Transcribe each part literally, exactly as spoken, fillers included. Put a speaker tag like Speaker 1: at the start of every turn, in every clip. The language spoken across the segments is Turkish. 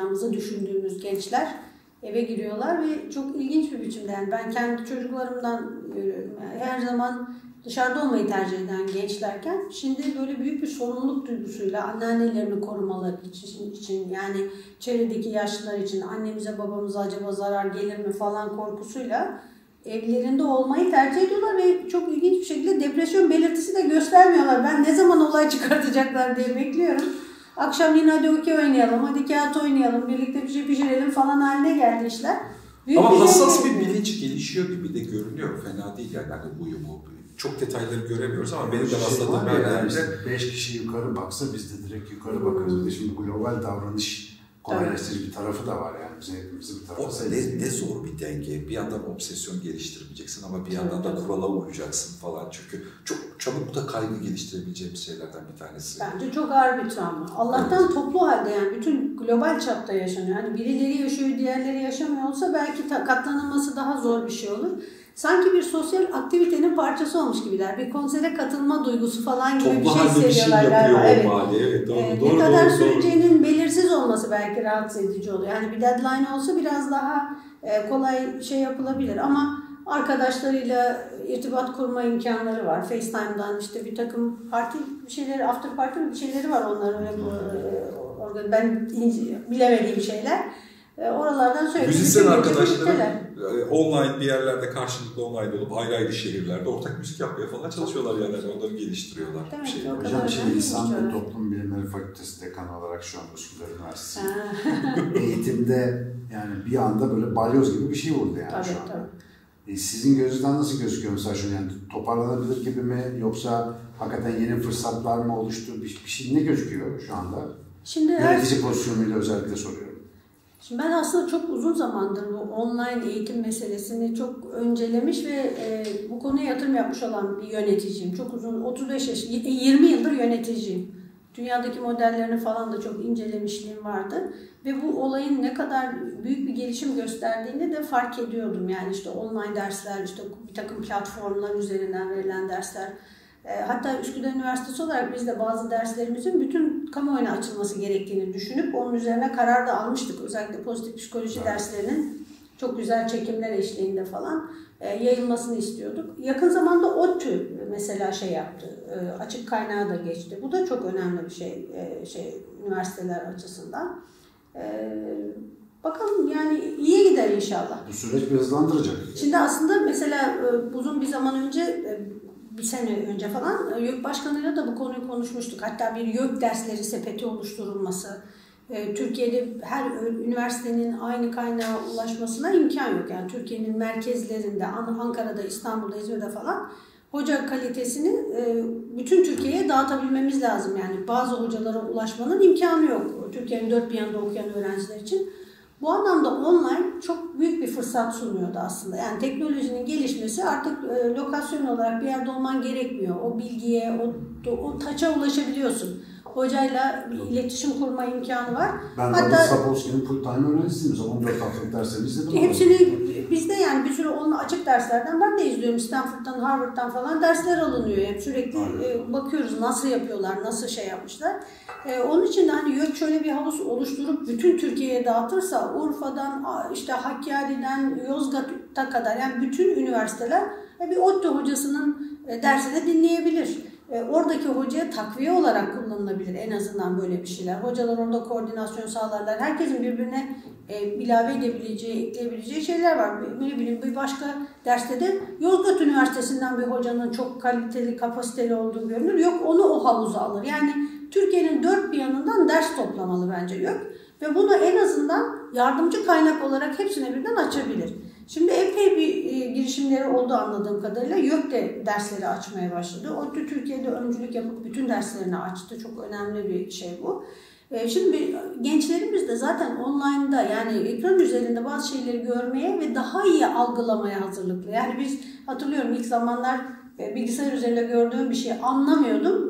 Speaker 1: olacağımızı düşündüğümüz gençler eve giriyorlar ve çok ilginç bir biçimde, yani ben kendi çocuklarımdan görüyorum. Yani her zaman dışarıda olmayı tercih eden gençlerken şimdi böyle büyük bir sorumluluk duygusuyla anneannelerini korumaları için, için yani çevredeki yaşlılar için annemize babamıza acaba zarar gelir mi falan korkusuyla evlerinde olmayı tercih ediyorlar ve çok ilginç bir şekilde depresyon belirtisi de göstermiyorlar. Ben ne zaman olay çıkartacaklar diye bekliyorum. Akşam yine hadi okey oynayalım, hadi kağıt oynayalım, birlikte bir şey pişirelim falan haline geldi işler. Büyük
Speaker 2: Ama
Speaker 1: bir
Speaker 2: hassas
Speaker 1: şey
Speaker 2: bir bilinç gelişiyor gibi de görünüyor. Fena değil yani hani bu uyumu. Çok detayları göremiyoruz ama benim de rastladığım
Speaker 3: şey
Speaker 2: yerlerde
Speaker 3: beş kişi yukarı baksa biz de direkt yukarı bakarız. Bir de şimdi global davranış kolaylaştırıcı bir tarafı da var yani. Bizim hepimizin bir tarafı.
Speaker 2: O ne, ne zor bir denge. Bir yandan obsesyon geliştirmeyeceksin ama bir yandan da kurala uyacaksın falan. Çünkü çok çabuk da kaygı geliştirebileceğimiz şeylerden bir tanesi.
Speaker 1: Bence çok ağır bir travma. Allah'tan evet. Toplu halde yani bütün global çapta yaşanıyor. Hani birileri yaşıyor, diğerleri yaşamıyor olsa belki katlanılması daha zor bir şey olur. Sanki bir sosyal aktivitenin parçası olmuş gibiler. Bir konsere katılma duygusu falan gibi
Speaker 2: toplu
Speaker 1: bir şey hissediyorlar.
Speaker 2: Bir şey yapıyor
Speaker 1: evet.
Speaker 2: o hali. Evet, doğru,
Speaker 1: ee,
Speaker 2: doğru,
Speaker 1: ne kadar
Speaker 2: doğru,
Speaker 1: süreceğinin
Speaker 2: doğru.
Speaker 1: belirsiz olması belki rahatsız edici oluyor. Yani bir deadline olsa biraz daha e, kolay şey yapılabilir ama arkadaşlarıyla irtibat kurma imkanları var. FaceTime'dan işte bir takım parti bir şeyleri, after party bir şeyleri var onların. Hmm. Ben bilemediğim şeyler. Oralardan sürekli
Speaker 2: müzisyen arkadaşlarım online bir yerlerde karşılıklı online olup ayrı ayrı şehirlerde ortak müzik yapmaya falan çalışıyorlar yani onları geliştiriyorlar.
Speaker 1: Evet,
Speaker 2: bir şey.
Speaker 3: Hocam şey İstanbul Toplum Bilimleri Fakültesi dekanı olarak şu an Üsküdar Üniversitesi eğitimde yani bir anda böyle balyoz gibi bir şey vurdu yani
Speaker 1: tabii,
Speaker 3: şu anda.
Speaker 1: Tabii.
Speaker 3: E, sizin gözünüzden nasıl gözüküyor mesela şu yani toparlanabilir gibi mi yoksa hakikaten yeni fırsatlar mı oluştu bir, bir şey ne gözüküyor şu anda?
Speaker 1: Şimdi
Speaker 3: yönetici her... pozisyonuyla özellikle soruyorum.
Speaker 1: Şimdi ben aslında çok uzun zamandır bu online eğitim meselesini çok öncelemiş ve e, bu konuya yatırım yapmış olan bir yöneticiyim. Çok uzun, otuz beş yaş, yirmi yıldır yöneticiyim. Dünyadaki modellerini falan da çok incelemişliğim vardı. Ve bu olayın ne kadar büyük bir gelişim gösterdiğini de fark ediyordum. Yani işte online dersler, işte bir takım platformlar üzerinden verilen dersler. Hatta Üsküdar Üniversitesi olarak biz de bazı derslerimizin bütün kamuoyuna açılması gerektiğini düşünüp onun üzerine karar da almıştık. Özellikle pozitif psikoloji evet. derslerinin çok güzel çekimler eşliğinde falan yayılmasını istiyorduk. Yakın zamanda ODTÜ mesela şey yaptı, açık kaynağı da geçti. Bu da çok önemli bir şey, şey üniversiteler açısından. Bakalım yani iyi gider inşallah.
Speaker 3: Bu süreç bir hızlandıracak.
Speaker 1: Şimdi aslında mesela uzun bir zaman önce bir sene önce falan YÖK Başkanı'yla da bu konuyu konuşmuştuk. Hatta bir YÖK dersleri sepeti oluşturulması, Türkiye'de her üniversitenin aynı kaynağa ulaşmasına imkan yok. Yani Türkiye'nin merkezlerinde, Ankara'da, İstanbul'da, İzmir'de falan hoca kalitesini bütün Türkiye'ye dağıtabilmemiz lazım. Yani bazı hocalara ulaşmanın imkanı yok. Türkiye'nin dört bir yanında okuyan öğrenciler için. Bu anlamda online çok büyük bir fırsat sunuyordu aslında. Yani teknolojinin gelişmesi artık e, lokasyon olarak bir yerde olman gerekmiyor. O bilgiye, o, o taça ulaşabiliyorsun. Hocayla bir iletişim kurma imkanı var.
Speaker 3: Ben Hatta Sapolsky'nin full time öğrencisiyim. on dört haftalık derslerini izledim.
Speaker 1: Hepsini bizde yani bir sürü onun açık derslerden ben de izliyorum. Stanford'dan, Harvard'dan falan dersler alınıyor. Yani sürekli e, bakıyoruz nasıl yapıyorlar, nasıl şey yapmışlar. E, onun için de hani YÖK şöyle bir havuz oluşturup bütün Türkiye'ye dağıtırsa Urfa'dan, işte Hakkari'den, Yozgat'a kadar yani bütün üniversiteler bir ODTÜ hocasının e, dersini dinleyebilir. Oradaki hocaya takviye olarak kullanılabilir en azından böyle bir şeyler. Hocalar orada koordinasyon sağlarlar. Herkesin birbirine e, ilave edebileceği, ekleyebileceği şeyler var. Ne bileyim bir başka derste de Yozgat Üniversitesi'nden bir hocanın çok kaliteli, kapasiteli olduğu görünür. Yok onu o havuza alır. Yani Türkiye'nin dört bir yanından ders toplamalı bence YÖK. Ve bunu en azından yardımcı kaynak olarak hepsine birden açabilir. Şimdi epey bir e, girişimleri oldu anladığım kadarıyla. YÖK de dersleri açmaya başladı. ODTÜ Türkiye'de öncülük yapıp bütün derslerini açtı. Çok önemli bir şey bu. E, şimdi gençlerimiz de zaten online'da yani ekran üzerinde bazı şeyleri görmeye ve daha iyi algılamaya hazırlıklı. Yani biz hatırlıyorum ilk zamanlar e, bilgisayar üzerinde gördüğüm bir şeyi anlamıyordum.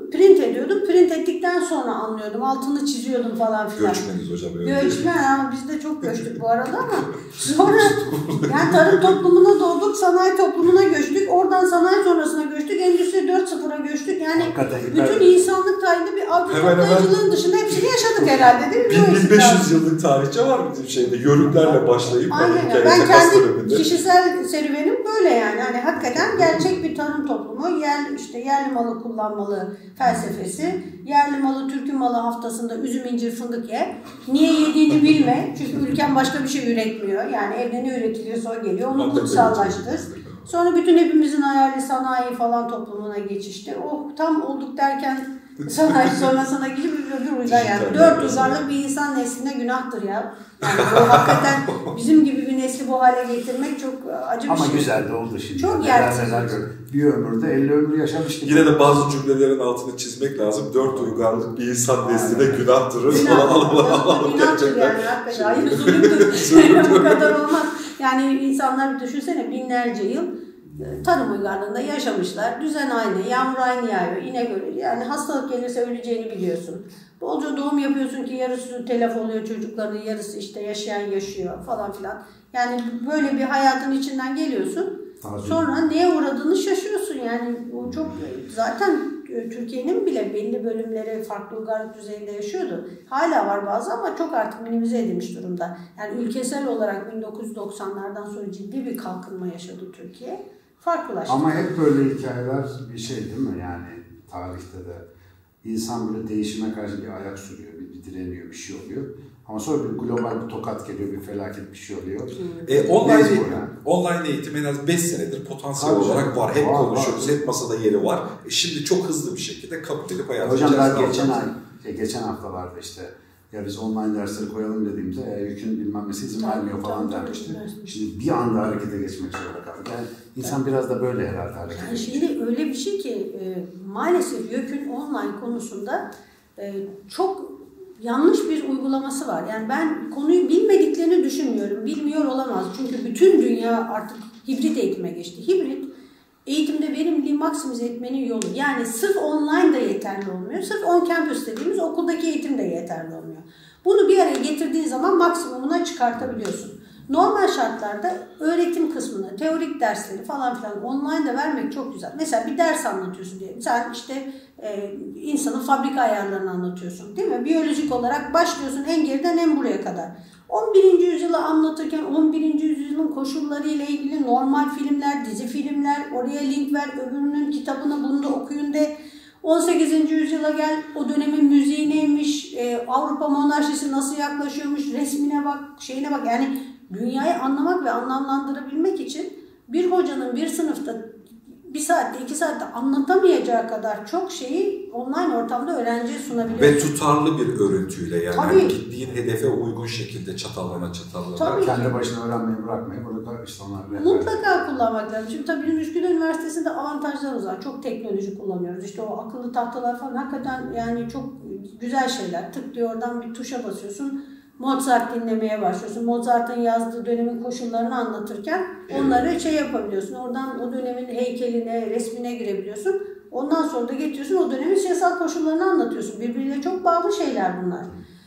Speaker 1: print ediyordum. Print ettikten sonra anlıyordum. Altını çiziyordum falan filan.
Speaker 2: Göçmeniz hocam. Öyle
Speaker 1: Göçmen ama biz de çok göçtük bu arada ama sonra yani tarım toplumuna doğduk, sanayi toplumuna göçtük. Oradan sanayi sonrasına göçtük. Endüstri dört nokta sıfıra göçtük. Yani bütün insanlık tarihinde bir avcı toplayıcılığın dışında hepsini yaşadık herhalde değil mi?
Speaker 2: bin beş yüz yıllık tarihçe var bizim şeyde. Yörüklerle başlayıp.
Speaker 1: Aynen. Yani ben kendi kişisel serüvenim böyle yani. Hani hakikaten gerçek bir tarım toplumu. Yer, işte yerli malı kullanmalı felsefesi. Yerli malı, Türk'ün malı haftasında üzüm, incir, fındık ye. Niye yediğini bilme. Çünkü ülken başka bir şey üretmiyor. Yani evde ne üretiliyorsa o geliyor. Onu kutsallaştır. Sonra bütün hepimizin hayali sanayi falan toplumuna geçişti. O tam olduk derken sanayi sonrasına gidip bir uygar yani. Dört uygarlık bir insan nesline günahtır ya. Yani bu hakikaten bizim gibi bir nesli bu hale getirmek çok acı bir
Speaker 3: Ama
Speaker 1: şey.
Speaker 3: Ama güzel de oldu şimdi.
Speaker 1: Çok
Speaker 3: gerçekten. Bir ömürde elli ömür yaşamış gibi.
Speaker 2: Yine de bazı cümlelerin altını çizmek lazım. Dört uygarlık bir insan nesline günahtır. Falan
Speaker 1: günahtır yani hakikaten. Hayır zulümdür. Bu kadar olmaz. Yani insanlar düşünsene binlerce yıl tarım uygarlığında yaşamışlar. Düzen aynı, yağmur aynı yağıyor, inek ölüyor. Yani hastalık gelirse öleceğini biliyorsun. Bolca doğum yapıyorsun ki yarısı telef oluyor çocukların, yarısı işte yaşayan yaşıyor falan filan. Yani böyle bir hayatın içinden geliyorsun. Tabii. Sonra neye uğradığını şaşıyorsun. Yani o çok zaten Türkiye'nin bile belli bölümleri farklı uygarlık düzeyinde yaşıyordu. Hala var bazı ama çok artık minimize edilmiş durumda. Yani ülkesel olarak bin dokuz yüz doksanlardan sonra ciddi bir kalkınma yaşadı Türkiye. Farklılaştı.
Speaker 3: Ama hep böyle hikayeler bir şey değil mi? Yani tarihte de insan böyle değişime karşı bir ayak sürüyor, bir, bir direniyor, bir şey oluyor. Ama sonra bir global bir tokat geliyor, bir felaket bir şey oluyor.
Speaker 2: E, online, eğitim, yani. online eğitim en az beş senedir potansiyel Tabii olarak var. Hep var, konuşuyoruz, var. Hep masada yeri var. E, şimdi çok hızlı bir şekilde kabul edip hayatı
Speaker 3: Hocam ben geçen ay, geçen haftalarda işte ya biz online dersleri koyalım dediğimizde e, yükün bilmem nesi izin tamam, vermiyor falan tamam, dermişti. Tamam. Şimdi bir anda harekete geçmek zorunda kaldık. Yani insan evet. biraz da böyle herhalde harekete
Speaker 1: yani şimdi öyle bir şey ki e, maalesef YÖK'ün online konusunda e, çok yanlış bir uygulaması var. Yani ben konuyu bilmediklerini düşünmüyorum. Bilmiyor olamaz. Çünkü bütün dünya artık hibrit eğitime geçti. Hibrit eğitimde verimliliği maksimize etmenin yolu. Yani sırf online da yeterli olmuyor. Sırf on campus dediğimiz okuldaki eğitim de yeterli olmuyor. Bunu bir araya getirdiğin zaman maksimumuna çıkartabiliyorsun. Normal şartlarda öğretim kısmını, teorik dersleri falan filan online de vermek çok güzel. Mesela bir ders anlatıyorsun diyelim. Sen işte e, insanın fabrika ayarlarını anlatıyorsun değil mi? Biyolojik olarak başlıyorsun en geriden en buraya kadar. on birinci yüzyılı anlatırken on birinci yüzyılın koşulları ile ilgili normal filmler, dizi filmler, oraya link ver, öbürünün kitabını bunu da okuyun de. on sekizinci yüzyıla gel, o dönemin müziği neymiş, e, Avrupa monarşisi nasıl yaklaşıyormuş, resmine bak, şeyine bak. Yani dünyayı anlamak ve anlamlandırabilmek için bir hocanın bir sınıfta bir saatte, iki saatte anlatamayacağı kadar çok şeyi online ortamda öğrenciye sunabiliyorsun.
Speaker 2: Ve tutarlı bir örüntüyle yani. Hani gittiğin hedefe uygun şekilde çatallana çatallana.
Speaker 3: Tabii. Kendi başına öğrenmeyi bırakmayı burada işte onlar.
Speaker 1: Mutlaka kullanmak lazım. Şimdi tabii bizim Üsküdar Üniversitesi'nde avantajlarımız var. Çok teknoloji kullanıyoruz. İşte o akıllı tahtalar falan hakikaten yani çok güzel şeyler. Tık diyor oradan bir tuşa basıyorsun. Mozart dinlemeye başlıyorsun. Mozart'ın yazdığı dönemin koşullarını anlatırken onları şey yapabiliyorsun. Oradan o dönemin heykeline, resmine girebiliyorsun. Ondan sonra da getiriyorsun o dönemin siyasal koşullarını anlatıyorsun. Birbiriyle çok bağlı şeyler bunlar.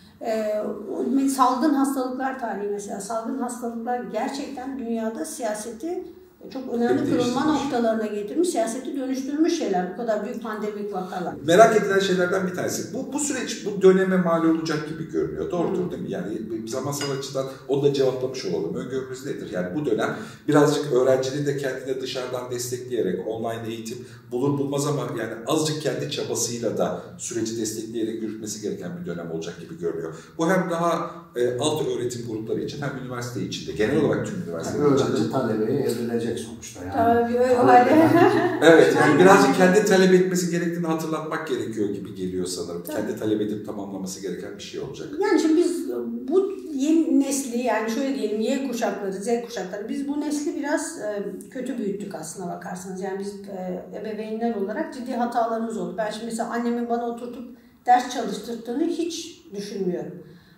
Speaker 1: Ee, salgın hastalıklar tarihi mesela. Salgın hastalıklar gerçekten dünyada siyaseti çok önemli kırılma noktalarına getirmiş, siyaseti dönüştürmüş şeyler. Bu kadar büyük pandemik vakalar.
Speaker 2: Merak edilen şeylerden bir tanesi. Bu, bu süreç bu döneme mal olacak gibi görünüyor. Doğrudur değil mi? Yani zamansal açıdan onu da cevaplamış olalım. Öngörünüz nedir? Yani bu dönem birazcık öğrencinin de kendine dışarıdan destekleyerek online eğitim bulur bulmaz ama yani azıcık kendi çabasıyla da süreci destekleyerek yürütmesi gereken bir dönem olacak gibi görünüyor. Bu hem daha e, alt öğretim grupları için hem üniversite içinde, genel olarak tüm üniversiteler
Speaker 3: yani
Speaker 2: için.
Speaker 3: Öğrenci talebeye evrilecek sonuçta yani.
Speaker 1: Tabii öyle.
Speaker 2: Evet yani birazcık kendi talep etmesi gerektiğini hatırlatmak gerekiyor gibi geliyor sanırım. Tabii. Kendi talep edip tamamlaması gereken bir şey olacak.
Speaker 1: Yani şimdi biz bu yeni nesli yani şöyle diyelim Y kuşakları, Z kuşakları biz bu nesli biraz e, kötü büyüttük aslına bakarsanız. Yani biz e, ebeveynler olarak ciddi hatalarımız oldu. Ben şimdi mesela annemin bana oturtup ders çalıştırdığını hiç düşünmüyorum.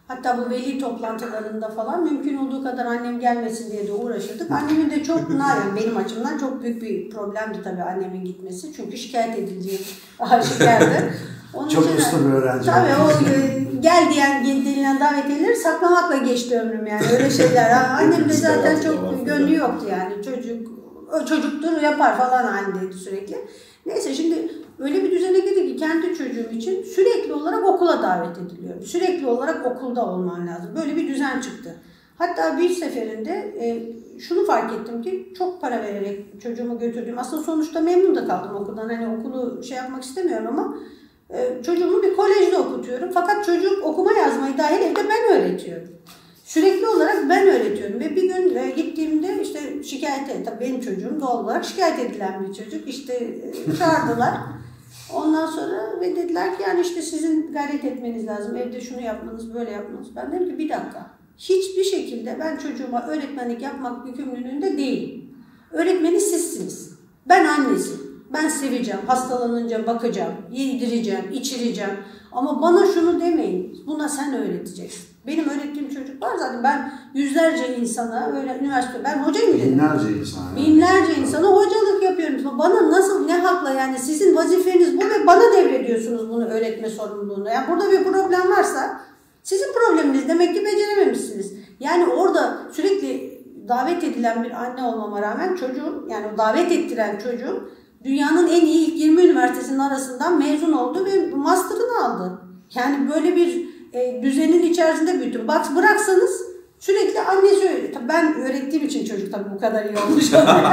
Speaker 1: Hatta bu veli toplantılarında falan mümkün olduğu kadar annem gelmesin diye de uğraşırdık. Annemin de çok, yani benim açımdan çok büyük bir problemdi tabii annemin gitmesi. Çünkü şikayet edileceği aşikardı. Onun
Speaker 3: çok
Speaker 1: için,
Speaker 3: usta bir öğrenci.
Speaker 1: Tabii o gel diyen denilen davetiyeleri saklamakla geçti ömrüm yani öyle şeyler. Annem de zaten çok gönlü yoktu yani. Çocuk, o çocuktur yapar falan halindeydi sürekli. Neyse şimdi öyle bir düzene girdi ki kendi çocuğum için sürekli olarak okula davet ediliyorum. Sürekli olarak okulda olman lazım. Böyle bir düzen çıktı. Hatta bir seferinde e, şunu fark ettim ki çok para vererek çocuğumu götürdüm. Aslında sonuçta memnun da kaldım okuldan. Hani okulu şey yapmak istemiyorum ama e, çocuğumu bir kolejde okutuyorum. Fakat çocuk okuma yazmayı dahil evde ben öğretiyorum. Sürekli olarak ben öğretiyorum ve bir gün e, gittiğimde işte şikayet et, tabii benim çocuğum doğal olarak şikayet edilen bir çocuk. İşte e, çağırdılar. Ondan sonra ve dediler ki yani işte sizin gayret etmeniz lazım. Evde şunu yapmanız, böyle yapmanız. Ben dedim ki bir dakika. Hiçbir şekilde ben çocuğuma öğretmenlik yapmak yükümlülüğünde değilim. Öğretmeni sizsiniz. Ben annesiyim. Ben seveceğim, hastalanınca bakacağım, yedireceğim, içireceğim. Ama bana şunu demeyin, buna sen öğreteceksin. Benim öğrettiğim çocuk var zaten. Ben yüzlerce insana, öyle üniversite, ben hocayım dedim.
Speaker 3: Binlerce insana.
Speaker 1: Binlerce insana hocalık yapıyorum. Bana nasıl, ne hakla yani sizin vazifeniz bu ve bana devrediyorsunuz bunu öğretme sorumluluğunu. Yani burada bir problem varsa sizin probleminiz demek ki becerememişsiniz. Yani orada sürekli davet edilen bir anne olmama rağmen çocuğum, yani o davet ettiren çocuğum dünyanın en iyi ilk yirmi üniversitesinin arasından mezun oldu ve master'ını aldı. Yani böyle bir e, düzenin içerisinde büyüdüm. Bak bıraksanız sürekli annesi öyle. Tabii ben öğrettiğim için çocuk tabii bu kadar iyi olmuş.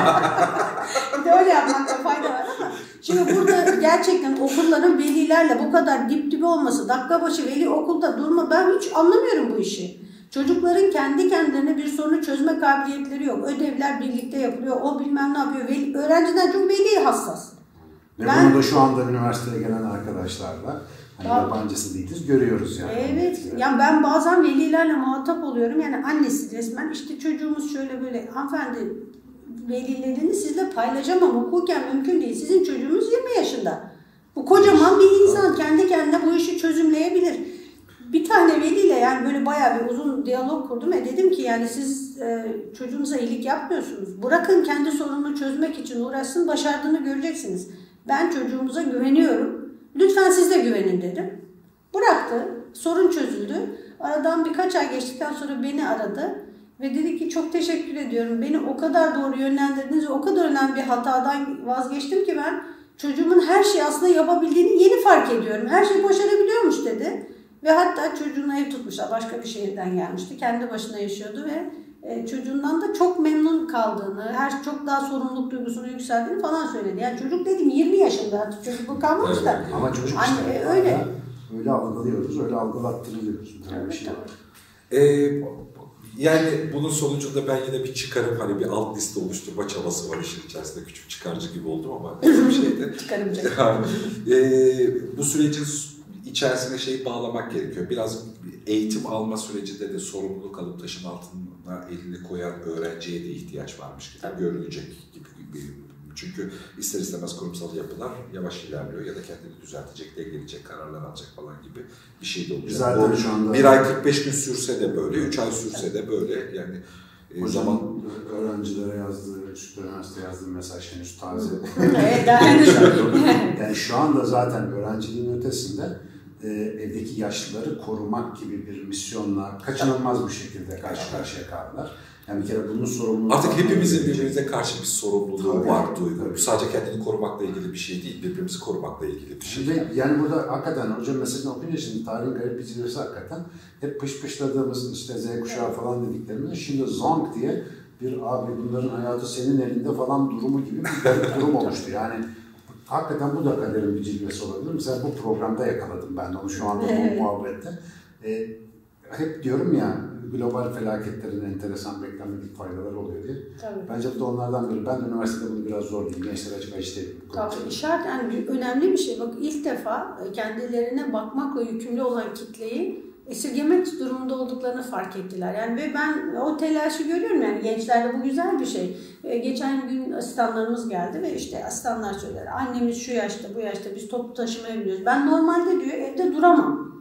Speaker 1: Bir de öyle yapmakta fayda var ama şimdi burada gerçekten okulların velilerle bu kadar dip dibe olması, dakika başı veli okulda durma, ben hiç anlamıyorum bu işi. Çocukların kendi kendilerine bir sorunu çözme kabiliyetleri yok. Ödevler birlikte yapılıyor. O bilmem ne yapıyor. Veli, öğrenciden çok veli hassas.
Speaker 3: Ve ben, bunu da şu anda üniversiteye gelen arkadaşlarla hani yabancısı değiliz görüyoruz yani.
Speaker 1: Evet. Yani ben bazen velilerle muhatap oluyorum. Yani annesi resmen işte çocuğumuz şöyle böyle, hanımefendi velilerini sizle paylaşamam. Hukuken mümkün değil. Sizin çocuğunuz yirmi yaşında. Bu kocaman bir insan kendi kendine bu işi çözümleyebilir. Bir tane veliyle yani böyle bayağı bir uzun diyalog kurdum ve dedim ki yani siz e, çocuğunuza iyilik yapmıyorsunuz. Bırakın kendi sorununu çözmek için uğraşsın, başardığını göreceksiniz. Ben çocuğumuza güveniyorum. Lütfen siz de güvenin dedim. Bıraktı. Sorun çözüldü. Aradan birkaç ay geçtikten sonra beni aradı ve dedi ki çok teşekkür ediyorum. Beni o kadar doğru yönlendirdiniz ve o kadar önemli bir hatadan vazgeçtim ki ben çocuğumun her şeyi aslında yapabildiğini yeni fark ediyorum. Her şeyi başarabiliyormuş dedi. Ve hatta çocuğuna ev tutmuşlar. Başka bir şehirden gelmişti. Kendi başına yaşıyordu ve e, çocuğundan da çok memnun kaldığını, her çok daha sorumluluk duygusunu yükseldiğini falan söyledi. Yani çocuk dedim yirmi yaşında artık çocuk bu kalmamış da.
Speaker 3: Ama çocuk
Speaker 1: anne,
Speaker 3: işte
Speaker 1: e, öyle.
Speaker 3: Öyle algılıyoruz, öyle algılattırılıyoruz.
Speaker 1: Evet,
Speaker 3: bir şey.
Speaker 2: Ee, yani bunun sonucunda ben yine bir çıkarım, hani bir alt liste oluşturma çabası var işin içerisinde. Küçük çıkarcı gibi oldum ama bir şeyde.
Speaker 1: Çıkarımcı.
Speaker 2: Yani, e, bu sürecin içerisine şey bağlamak gerekiyor. Biraz eğitim alma sürecinde de sorumluluk alıp taşın altına elini koyan öğrenciye de ihtiyaç varmış gibi görülecek gibi. Çünkü ister istemez kurumsal yapılar yavaş ilerliyor ya da kendini düzeltecek, dengeleyecek kararlar alacak falan gibi bir şey de olacak.
Speaker 3: Zaten şu anda
Speaker 2: bir ay kırk beş gün sürse de böyle, üç ay sürse de böyle yani.
Speaker 3: Hocam, zaman öğrencilere yazdığı, üst üniversite yazdığı mesaj henüz taze.
Speaker 1: Evet, daha henüz.
Speaker 3: Yani şu anda zaten öğrenciliğin ötesinde e, evdeki yaşlıları korumak gibi bir misyonla kaçınılmaz bir şekilde karşı karşıya kaldılar. Yani bir kere bunun sorumluluğu...
Speaker 2: Artık hepimizin birbirimize karşı bir sorumluluğu
Speaker 3: tabii,
Speaker 2: var, duygu.
Speaker 3: Tabii.
Speaker 2: Sadece kendini korumakla ilgili bir şey değil, birbirimizi korumakla ilgili bir şey.
Speaker 3: Ve yani burada hakikaten hocam mesajını okuyunca şimdi tarihin garip bir cilvesi hakikaten hep pışpışladığımız işte Z kuşağı falan dediklerimiz şimdi zonk diye bir abi bunların hayatı senin elinde falan durumu gibi bir durum oluştu. Yani hakikaten bu da kaderin bir cilvesi olabilir. Mesela bu programda yakaladım ben onu şu anda bu muhabbette. Ee, hep diyorum ya global felaketlerin enteresan beklenmedik faydaları oluyor diye.
Speaker 1: Tabii.
Speaker 3: Bence bu da onlardan biri. Ben de üniversitede bunu biraz zor diyeyim. Gençler açık açık değilim.
Speaker 1: Tabii işaret yani önemli bir şey. Bak ilk defa kendilerine bakmakla yükümlü olan kitleyi esirgemek durumunda olduklarını fark ettiler. Yani ve ben o telaşı görüyorum yani gençlerde bu güzel bir şey. Geçen gün asistanlarımız geldi ve işte asistanlar söyler. Annemiz şu yaşta bu yaşta biz toplu taşımaya biniyoruz. Ben normalde diyor evde duramam.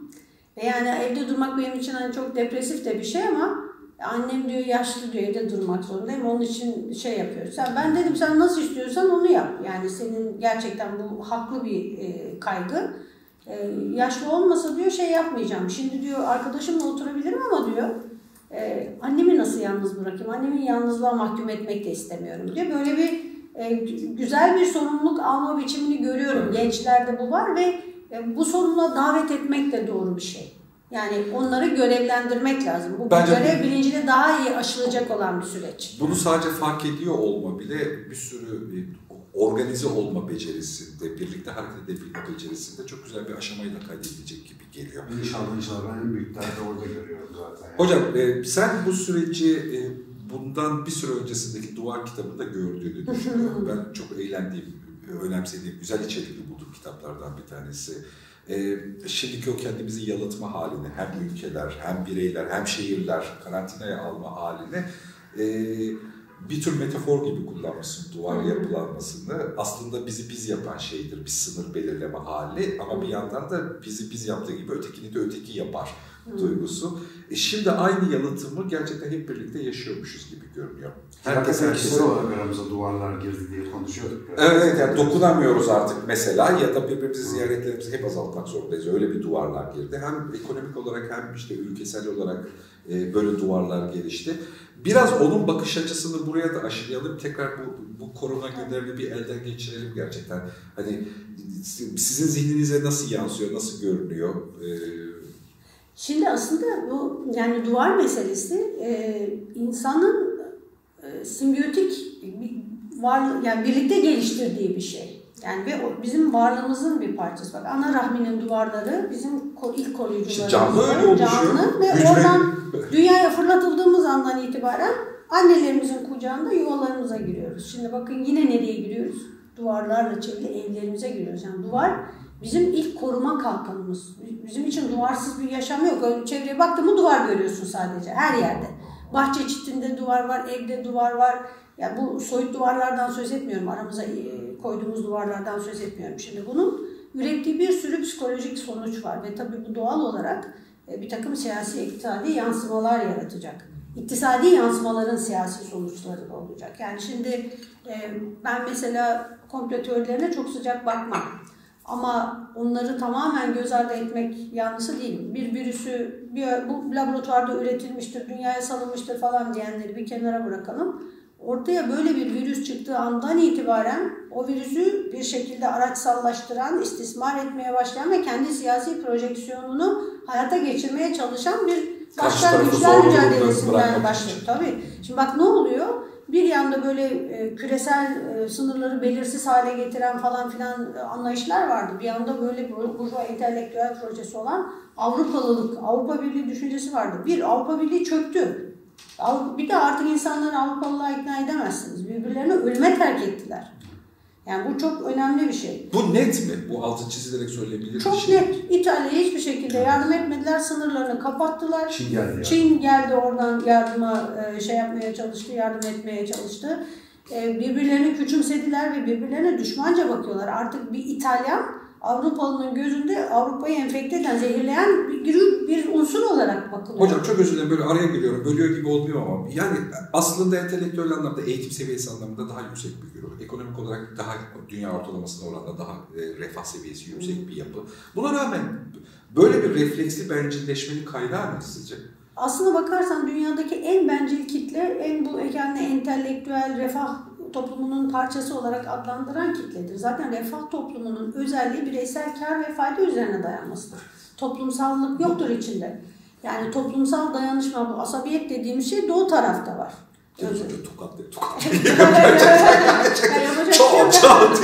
Speaker 1: Ve yani evde durmak benim için hani çok depresif de bir şey ama annem diyor yaşlı diyor evde durmak zorundayım. Onun için şey yapıyoruz. Sen, ben dedim sen nasıl istiyorsan onu yap. Yani senin gerçekten bu haklı bir e, kaygı. E, yaşlı olmasa diyor şey yapmayacağım. Şimdi diyor arkadaşımla oturabilirim ama diyor e, annemi nasıl yalnız bırakayım? Annemi yalnızlığa mahkum etmek de istemiyorum diyor. Böyle bir e, güzel bir sorumluluk alma biçimini görüyorum. Gençlerde bu var ve e, bu sorumluluğa davet etmek de doğru bir şey. Yani onları görevlendirmek lazım. Bu
Speaker 2: Bence
Speaker 1: görev bilinciyle daha iyi aşılacak olan bir süreç.
Speaker 2: Bunu sadece fark ediyor olma bile bir sürü organize olma becerisinde, birlikte hareket edebilme becerisinde çok güzel bir aşamayı da kaydedilecek gibi geliyor.
Speaker 3: İnşallah inşallah ben en büyük derdi orada görüyorum zaten. Yani.
Speaker 2: Hocam e, sen bu süreci e, bundan bir süre öncesindeki Duvar kitabında gördüğünü düşünüyorum. Ben çok eğlendiğim, önemsediğim, güzel içerikli bulduğum kitaplardan bir tanesi. Ee, şimdiki o kendimizi yalıtma halini hem ülkeler hem bireyler hem şehirler karantinaya alma halini e, bir tür metafor gibi kullanmışsın duvar yapılanmasını. Aslında bizi biz yapan şeydir bir sınır belirleme hali ama bir yandan da bizi biz yaptığı gibi ötekini de öteki yapar duygusu. E şimdi aynı yalıtımı gerçekten hep birlikte yaşıyormuşuz gibi görünüyor.
Speaker 3: Herkes herkese olarak aramıza duvarlar girdi diye konuşuyorduk.
Speaker 2: Evet, evet yani dokunamıyoruz artık mesela ya da birbirimizi ziyaretlerimizi hep azaltmak zorundayız. Öyle bir duvarlar girdi. Hem ekonomik olarak hem işte ülkesel olarak e, böyle duvarlar gelişti. Biraz onun bakış açısını buraya da aşılayalım. Tekrar bu, bu korona günlerini bir elden geçirelim gerçekten. Hani sizin zihninize nasıl yansıyor, nasıl görünüyor? Ee,
Speaker 1: Şimdi aslında bu yani duvar meselesi e, insanın e, simbiyotik var yani birlikte geliştirdiği bir şey. Yani ve o bizim varlığımızın bir parçası. Bak ana rahminin duvarları bizim ilk koruyucularımız.
Speaker 2: İşte canlı öyle oluşuyor.
Speaker 1: Canlı ve
Speaker 2: Hücre.
Speaker 1: oradan dünyaya fırlatıldığımız andan itibaren annelerimizin kucağında yuvalarımıza giriyoruz. Şimdi bakın yine nereye giriyoruz? Duvarlarla çevrili evlerimize giriyoruz. Yani duvar bizim ilk koruma kalkanımız. Bizim için duvarsız bir yaşam yok. Öyle çevreye baktın mı duvar görüyorsun sadece her yerde. Bahçe çitinde duvar var, evde duvar var. Ya bu soyut duvarlardan söz etmiyorum. Aramıza koyduğumuz duvarlardan söz etmiyorum. Şimdi bunun ürettiği bir sürü psikolojik sonuç var ve tabii bu doğal olarak bir takım siyasi, iktisadi yansımalar yaratacak. İktisadi yansımaların siyasi sonuçları da olacak. Yani şimdi ben mesela komplo teorilerine çok sıcak bakmam. Ama onları tamamen göz ardı etmek yanlısı değil. Bir virüsü bir, bu laboratuvarda üretilmiştir, dünyaya salınmıştır falan diyenleri bir kenara bırakalım. Ortaya böyle bir virüs çıktığı andan itibaren o virüsü bir şekilde araçsallaştıran, istismar etmeye başlayan ve kendi siyasi projeksiyonunu hayata geçirmeye çalışan bir başlar güçler mücadelesinden başlıyor. Tabii. Şimdi bak ne oluyor? Bir yanda böyle e, küresel e, sınırları belirsiz hale getiren falan filan e, anlayışlar vardı. Bir yanda böyle burjuva entelektüel projesi olan Avrupalılık, Avrupa Birliği düşüncesi vardı. Bir, Avrupa Birliği çöktü. Bir de artık insanları Avrupalılığa ikna edemezsiniz. Birbirlerini ölüme terk ettiler. Yani bu çok önemli bir şey.
Speaker 2: Bu net mi? Bu altı çizilerek söyleyebilir
Speaker 1: Çok
Speaker 2: şey.
Speaker 1: net. İtalya'ya hiçbir şekilde yardım etmediler. Sınırlarını kapattılar.
Speaker 3: Çin geldi.
Speaker 1: Çin geldi oradan yardıma şey yapmaya çalıştı, yardım etmeye çalıştı. Birbirlerini küçümsediler ve birbirlerine düşmanca bakıyorlar. Artık bir İtalyan Avrupalı'nın gözünde Avrupa'yı enfekte eden, zehirleyen bir, bir unsur olarak bakılıyor.
Speaker 2: Hocam çok özür dilerim böyle araya giriyorum. Bölüyor gibi olmuyor ama yani aslında entelektüel anlamda, eğitim seviyesi anlamında daha yüksek bir güruh. Ekonomik olarak daha dünya ortalamasına oranla daha e, refah seviyesi yüksek bir yapı. Buna rağmen böyle bir refleksli bencilleşmenin kaynağı ne sizce?
Speaker 1: Aslına bakarsan dünyadaki en bencil kitle, en bu kendine entelektüel refah toplumunun parçası olarak adlandıran kitledir. Zaten refah toplumunun özelliği bireysel kar ve fayda üzerine dayanmasıdır. Toplumsallık yoktur içinde. Yani toplumsal dayanışma, bu asabiyet dediğimiz şey doğu tarafta var.
Speaker 2: Önce tokatlıyor,
Speaker 3: tokatlıyor. Çok çok.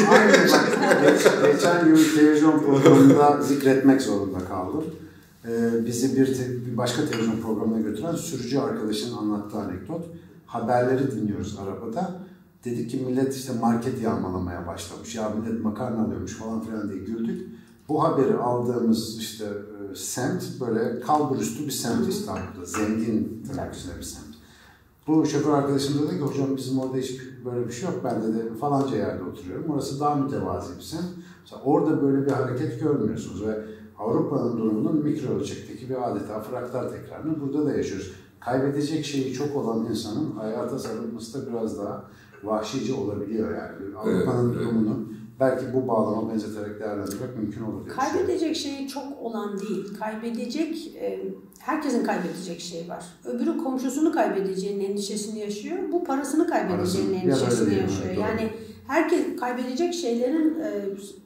Speaker 3: Geçen gün televizyon programında zikretmek zorunda kaldım. Ee, bizi bir, te- bir başka televizyon programına götüren sürücü arkadaşın anlattığı anekdot. Haberleri dinliyoruz arabada. Dedik ki millet işte market yağmalamaya başlamış. Ya millet makarna alıyormuş falan filan diye güldük. Bu haberi aldığımız işte e, semt böyle kalburüstü bir semt İstanbul'da. Zengin tırnak içinde bir semt. Bu şoför arkadaşım dedi ki hocam bizim orada hiç böyle bir şey yok. Ben de falanca yerde oturuyorum. Orası daha mütevazi bir semt. Mesela orada böyle bir hareket görmüyorsunuz ve Avrupa'nın durumunun mikro ölçekteki bir adeta fraktal tekrarını burada da yaşıyoruz. Kaybedecek şeyi çok olan insanın hayata sarılması da biraz daha vahşice olabiliyor yani. Avrupa'nın evet, durumunu evet. belki bu bağlama benzeterek değerlendirmek mümkün olur diye
Speaker 1: kaybedecek şeyi çok olan değil. Kaybedecek, e, herkesin kaybedecek şeyi var. Öbürü komşusunu kaybedeceğinin endişesini yaşıyor. Bu parasını kaybedeceğinin Parasını, endişesini ya yaşıyor. Yani, yani herkes kaybedecek şeylerin e,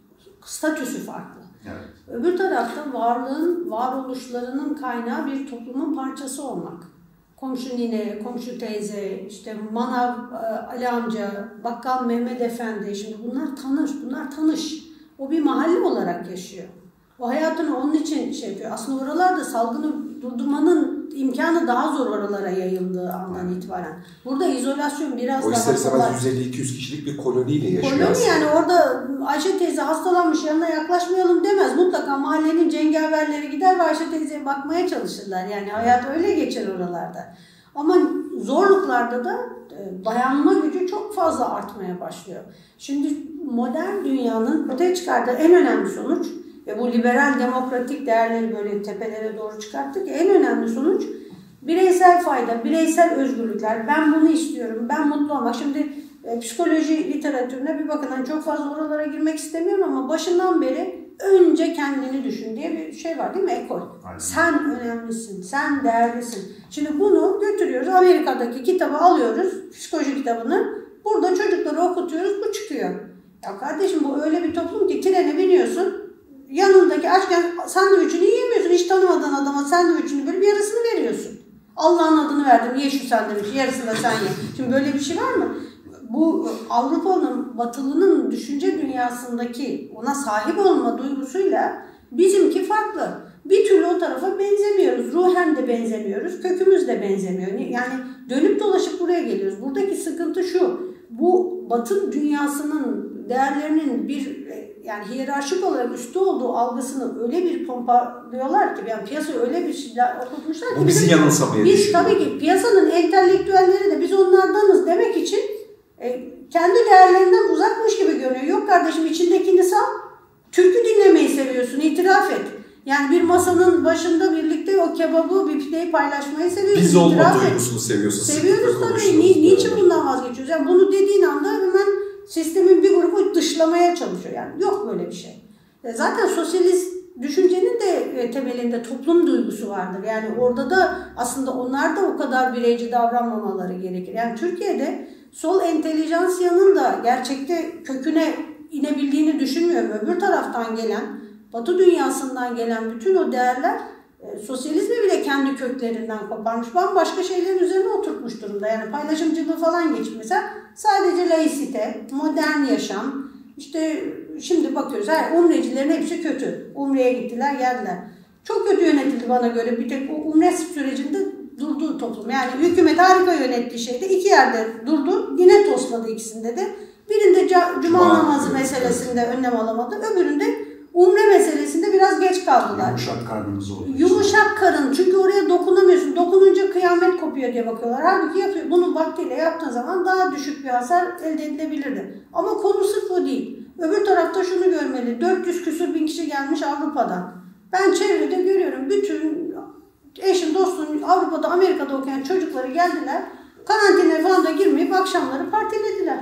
Speaker 1: statüsü farklı. Evet. Öbür tarafta varlığın, varoluşlarının kaynağı bir toplumun parçası olmak. Komşu nine, komşu teyze, işte manav Ali amca, bakkal Mehmet Efendi, şimdi bunlar tanır, bunlar tanış. O bir mahalle olarak yaşıyor. O hayatını onun için şey yapıyor. Aslında oralarda salgını durdurmanın imkanı daha zor oralara yayıldığı andan itibaren. Burada izolasyon biraz
Speaker 2: o
Speaker 1: daha kolay. O
Speaker 2: ister yüz elli iki yüz kişilik bir koloniyle yaşıyor
Speaker 1: Koloni
Speaker 2: aslında.
Speaker 1: Yani orada Ayşe teyze hastalanmış yanına yaklaşmayalım demez. Mutlaka mahallenin cengaverleri gider ve Ayşe teyzeye bakmaya çalışırlar. Yani hayat öyle geçer oralarda. Ama zorluklarda da dayanma gücü çok fazla artmaya başlıyor. Şimdi modern dünyanın ortaya çıkardığı en önemli sonuç ve bu liberal demokratik değerleri böyle tepelere doğru çıkarttık. En önemli sonuç bireysel fayda, bireysel özgürlükler. Ben bunu istiyorum, ben mutlu olmak. Şimdi e, psikoloji literatürüne bir bakın. Yani çok fazla oralara girmek istemiyorum ama başından beri önce kendini düşün diye bir şey var değil mi? Ekol. Aynen. Sen önemlisin, sen değerlisin. Şimdi bunu götürüyoruz. Amerika'daki kitabı alıyoruz, psikoloji kitabını. Burada çocukları okutuyoruz, bu çıkıyor. Ya kardeşim bu öyle bir toplum ki trene biniyorsun. Yanındaki açken sandviçini yiyemiyorsun. Hiç tanımadığın adama sandviçini böyle bir yarısını veriyorsun. Allah'ın adını verdim, ye şu sandviçi, yarısını da sen ye. Şimdi böyle bir şey var mı? Bu Avrupa'nın, Batılı'nın düşünce dünyasındaki ona sahip olma duygusuyla bizimki farklı. Bir türlü o tarafa benzemiyoruz. Ruhen de benzemiyoruz, kökümüz de benzemiyor. Yani dönüp dolaşıp buraya geliyoruz. Buradaki sıkıntı şu, bu Batı dünyasının değerlerinin bir yani hiyerarşik olarak üstü olduğu algısını öyle bir pompalıyorlar ki, yani piyasa öyle bir şeyler okutmuşlar ki.
Speaker 2: Bu bizi yanılsamaya
Speaker 1: Biz
Speaker 2: düşüyor.
Speaker 1: tabii ki piyasanın entelektüelleri de biz onlardanız demek için e, kendi değerlerinden uzakmış gibi görünüyor. Yok kardeşim içindekini sal, türkü dinlemeyi seviyorsun, itiraf et. Yani bir masanın başında birlikte o kebabı, bir pideyi paylaşmayı seviyorsun.
Speaker 2: Biz olma duygusunu seviyorsun.
Speaker 1: Seviyoruz tabii. Ni, niçin bundan vazgeçiyoruz? Yani bunu dediğin anda hemen sistemin bir grubu dışlamaya çalışıyor. Yani yok böyle bir şey. Zaten sosyalist düşüncenin de temelinde toplum duygusu vardır. Yani orada da aslında onlar da o kadar bireyci davranmamaları gerekir. Yani Türkiye'de sol entelijansiyanın da gerçekte köküne inebildiğini düşünmüyorum. Öbür taraftan gelen, Batı dünyasından gelen bütün o değerler e, sosyalizmi bile kendi köklerinden koparmış. Bambaşka şeylerin üzerine oturtmuş durumda. Yani paylaşımcılığı falan geçmiş. Mesela sadece laisite, modern yaşam. İşte şimdi bakıyoruz. Her, umrecilerin hepsi kötü. Umre'ye gittiler, geldiler. Çok kötü yönetildi bana göre. Bir tek o umre sürecinde durdu toplum. Yani hükümet harika yönettiği şeyde iki yerde durdu. Yine tosladı ikisinde de. Birinde cuma, cuma namazı meselesinde önlem alamadı. Öbüründe umre meselesinde biraz geç kaldılar.
Speaker 3: Yumuşak karnımız oldu.
Speaker 1: Yumuşak karın. Çünkü oraya dokunamıyorsun. Dokununca kıyamet kopuyor diye bakıyorlar. Halbuki yapıyor. Bunu vaktiyle yaptığın zaman daha düşük bir hasar elde edilebilirdi. Ama konu sırf o değil. Öbür tarafta şunu görmeli. dört yüz küsur bin kişi gelmiş Avrupa'dan. Ben çevrede görüyorum. Bütün eşim, dostum Avrupa'da, Amerika'da okuyan çocukları geldiler. Karantinaya falan da girmeyip akşamları partilediler.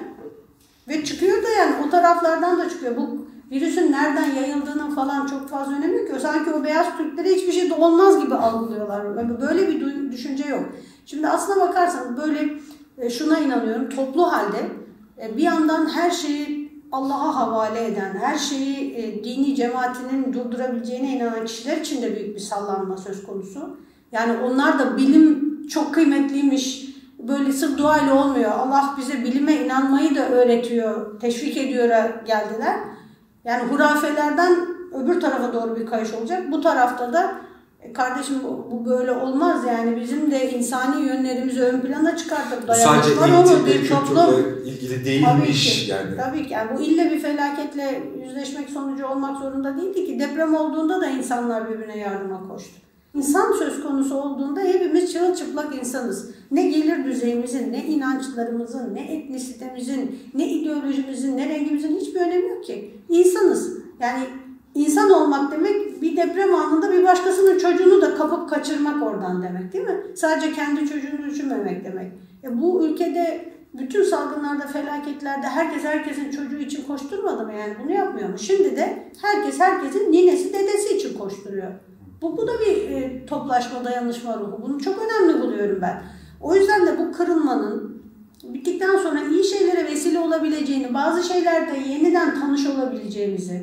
Speaker 1: Ve çıkıyor da yani o taraflardan da çıkıyor. Bu virüsün nereden yayıldığının falan çok fazla önemi yok ki. Sanki o beyaz Türklere hiçbir şey de olmaz gibi algılıyorlar. Böyle bir düşünce yok. Şimdi aslına bakarsanız böyle şuna inanıyorum. Toplu halde bir yandan her şeyi Allah'a havale eden, her şeyi dini cemaatinin durdurabileceğine inanan kişiler için de büyük bir sallanma söz konusu. Yani onlar da bilim çok kıymetliymiş, böyle sırf dua ile olmuyor. Allah bize bilime inanmayı da öğretiyor, teşvik ediyor geldiler. Yani hurafelerden öbür tarafa doğru bir kayış olacak. Bu tarafta da e kardeşim bu, bu böyle olmaz yani bizim de insani yönlerimizi ön plana çıkartıp dayanışma olur bir toplum.
Speaker 2: ilgili değilmiş
Speaker 1: tabii ki,
Speaker 2: yani.
Speaker 1: Tabii ki. Yani bu ille bir felaketle yüzleşmek sonucu olmak zorunda değildi ki. Deprem olduğunda da insanlar birbirine yardıma koştu. İnsan söz konusu olduğunda hepimiz çırılçıplak insanız. Ne gelir düzeyimizin, ne inançlarımızın, ne etnisitemizin, ne ideolojimizin, ne rengimizin hiçbir önemi yok ki. İnsanız. Yani insan olmak demek bir deprem anında bir başkasının çocuğunu da kapıp kaçırmak oradan demek değil mi? Sadece kendi çocuğunu düşünmemek demek. E bu ülkede bütün salgınlarda, felaketlerde herkes herkesin çocuğu için koşturmadı mı? Yani bunu yapmıyor mu? Şimdi de herkes herkesin ninesi, dedesi için koşturuyor. Bu, bu da bir e, toplaşma, dayanışma ruhu. Bunu çok önemli buluyorum ben. O yüzden de bu kırılmanın bittikten sonra iyi şeylere vesile olabileceğini, bazı şeylerde yeniden tanış olabileceğimizi,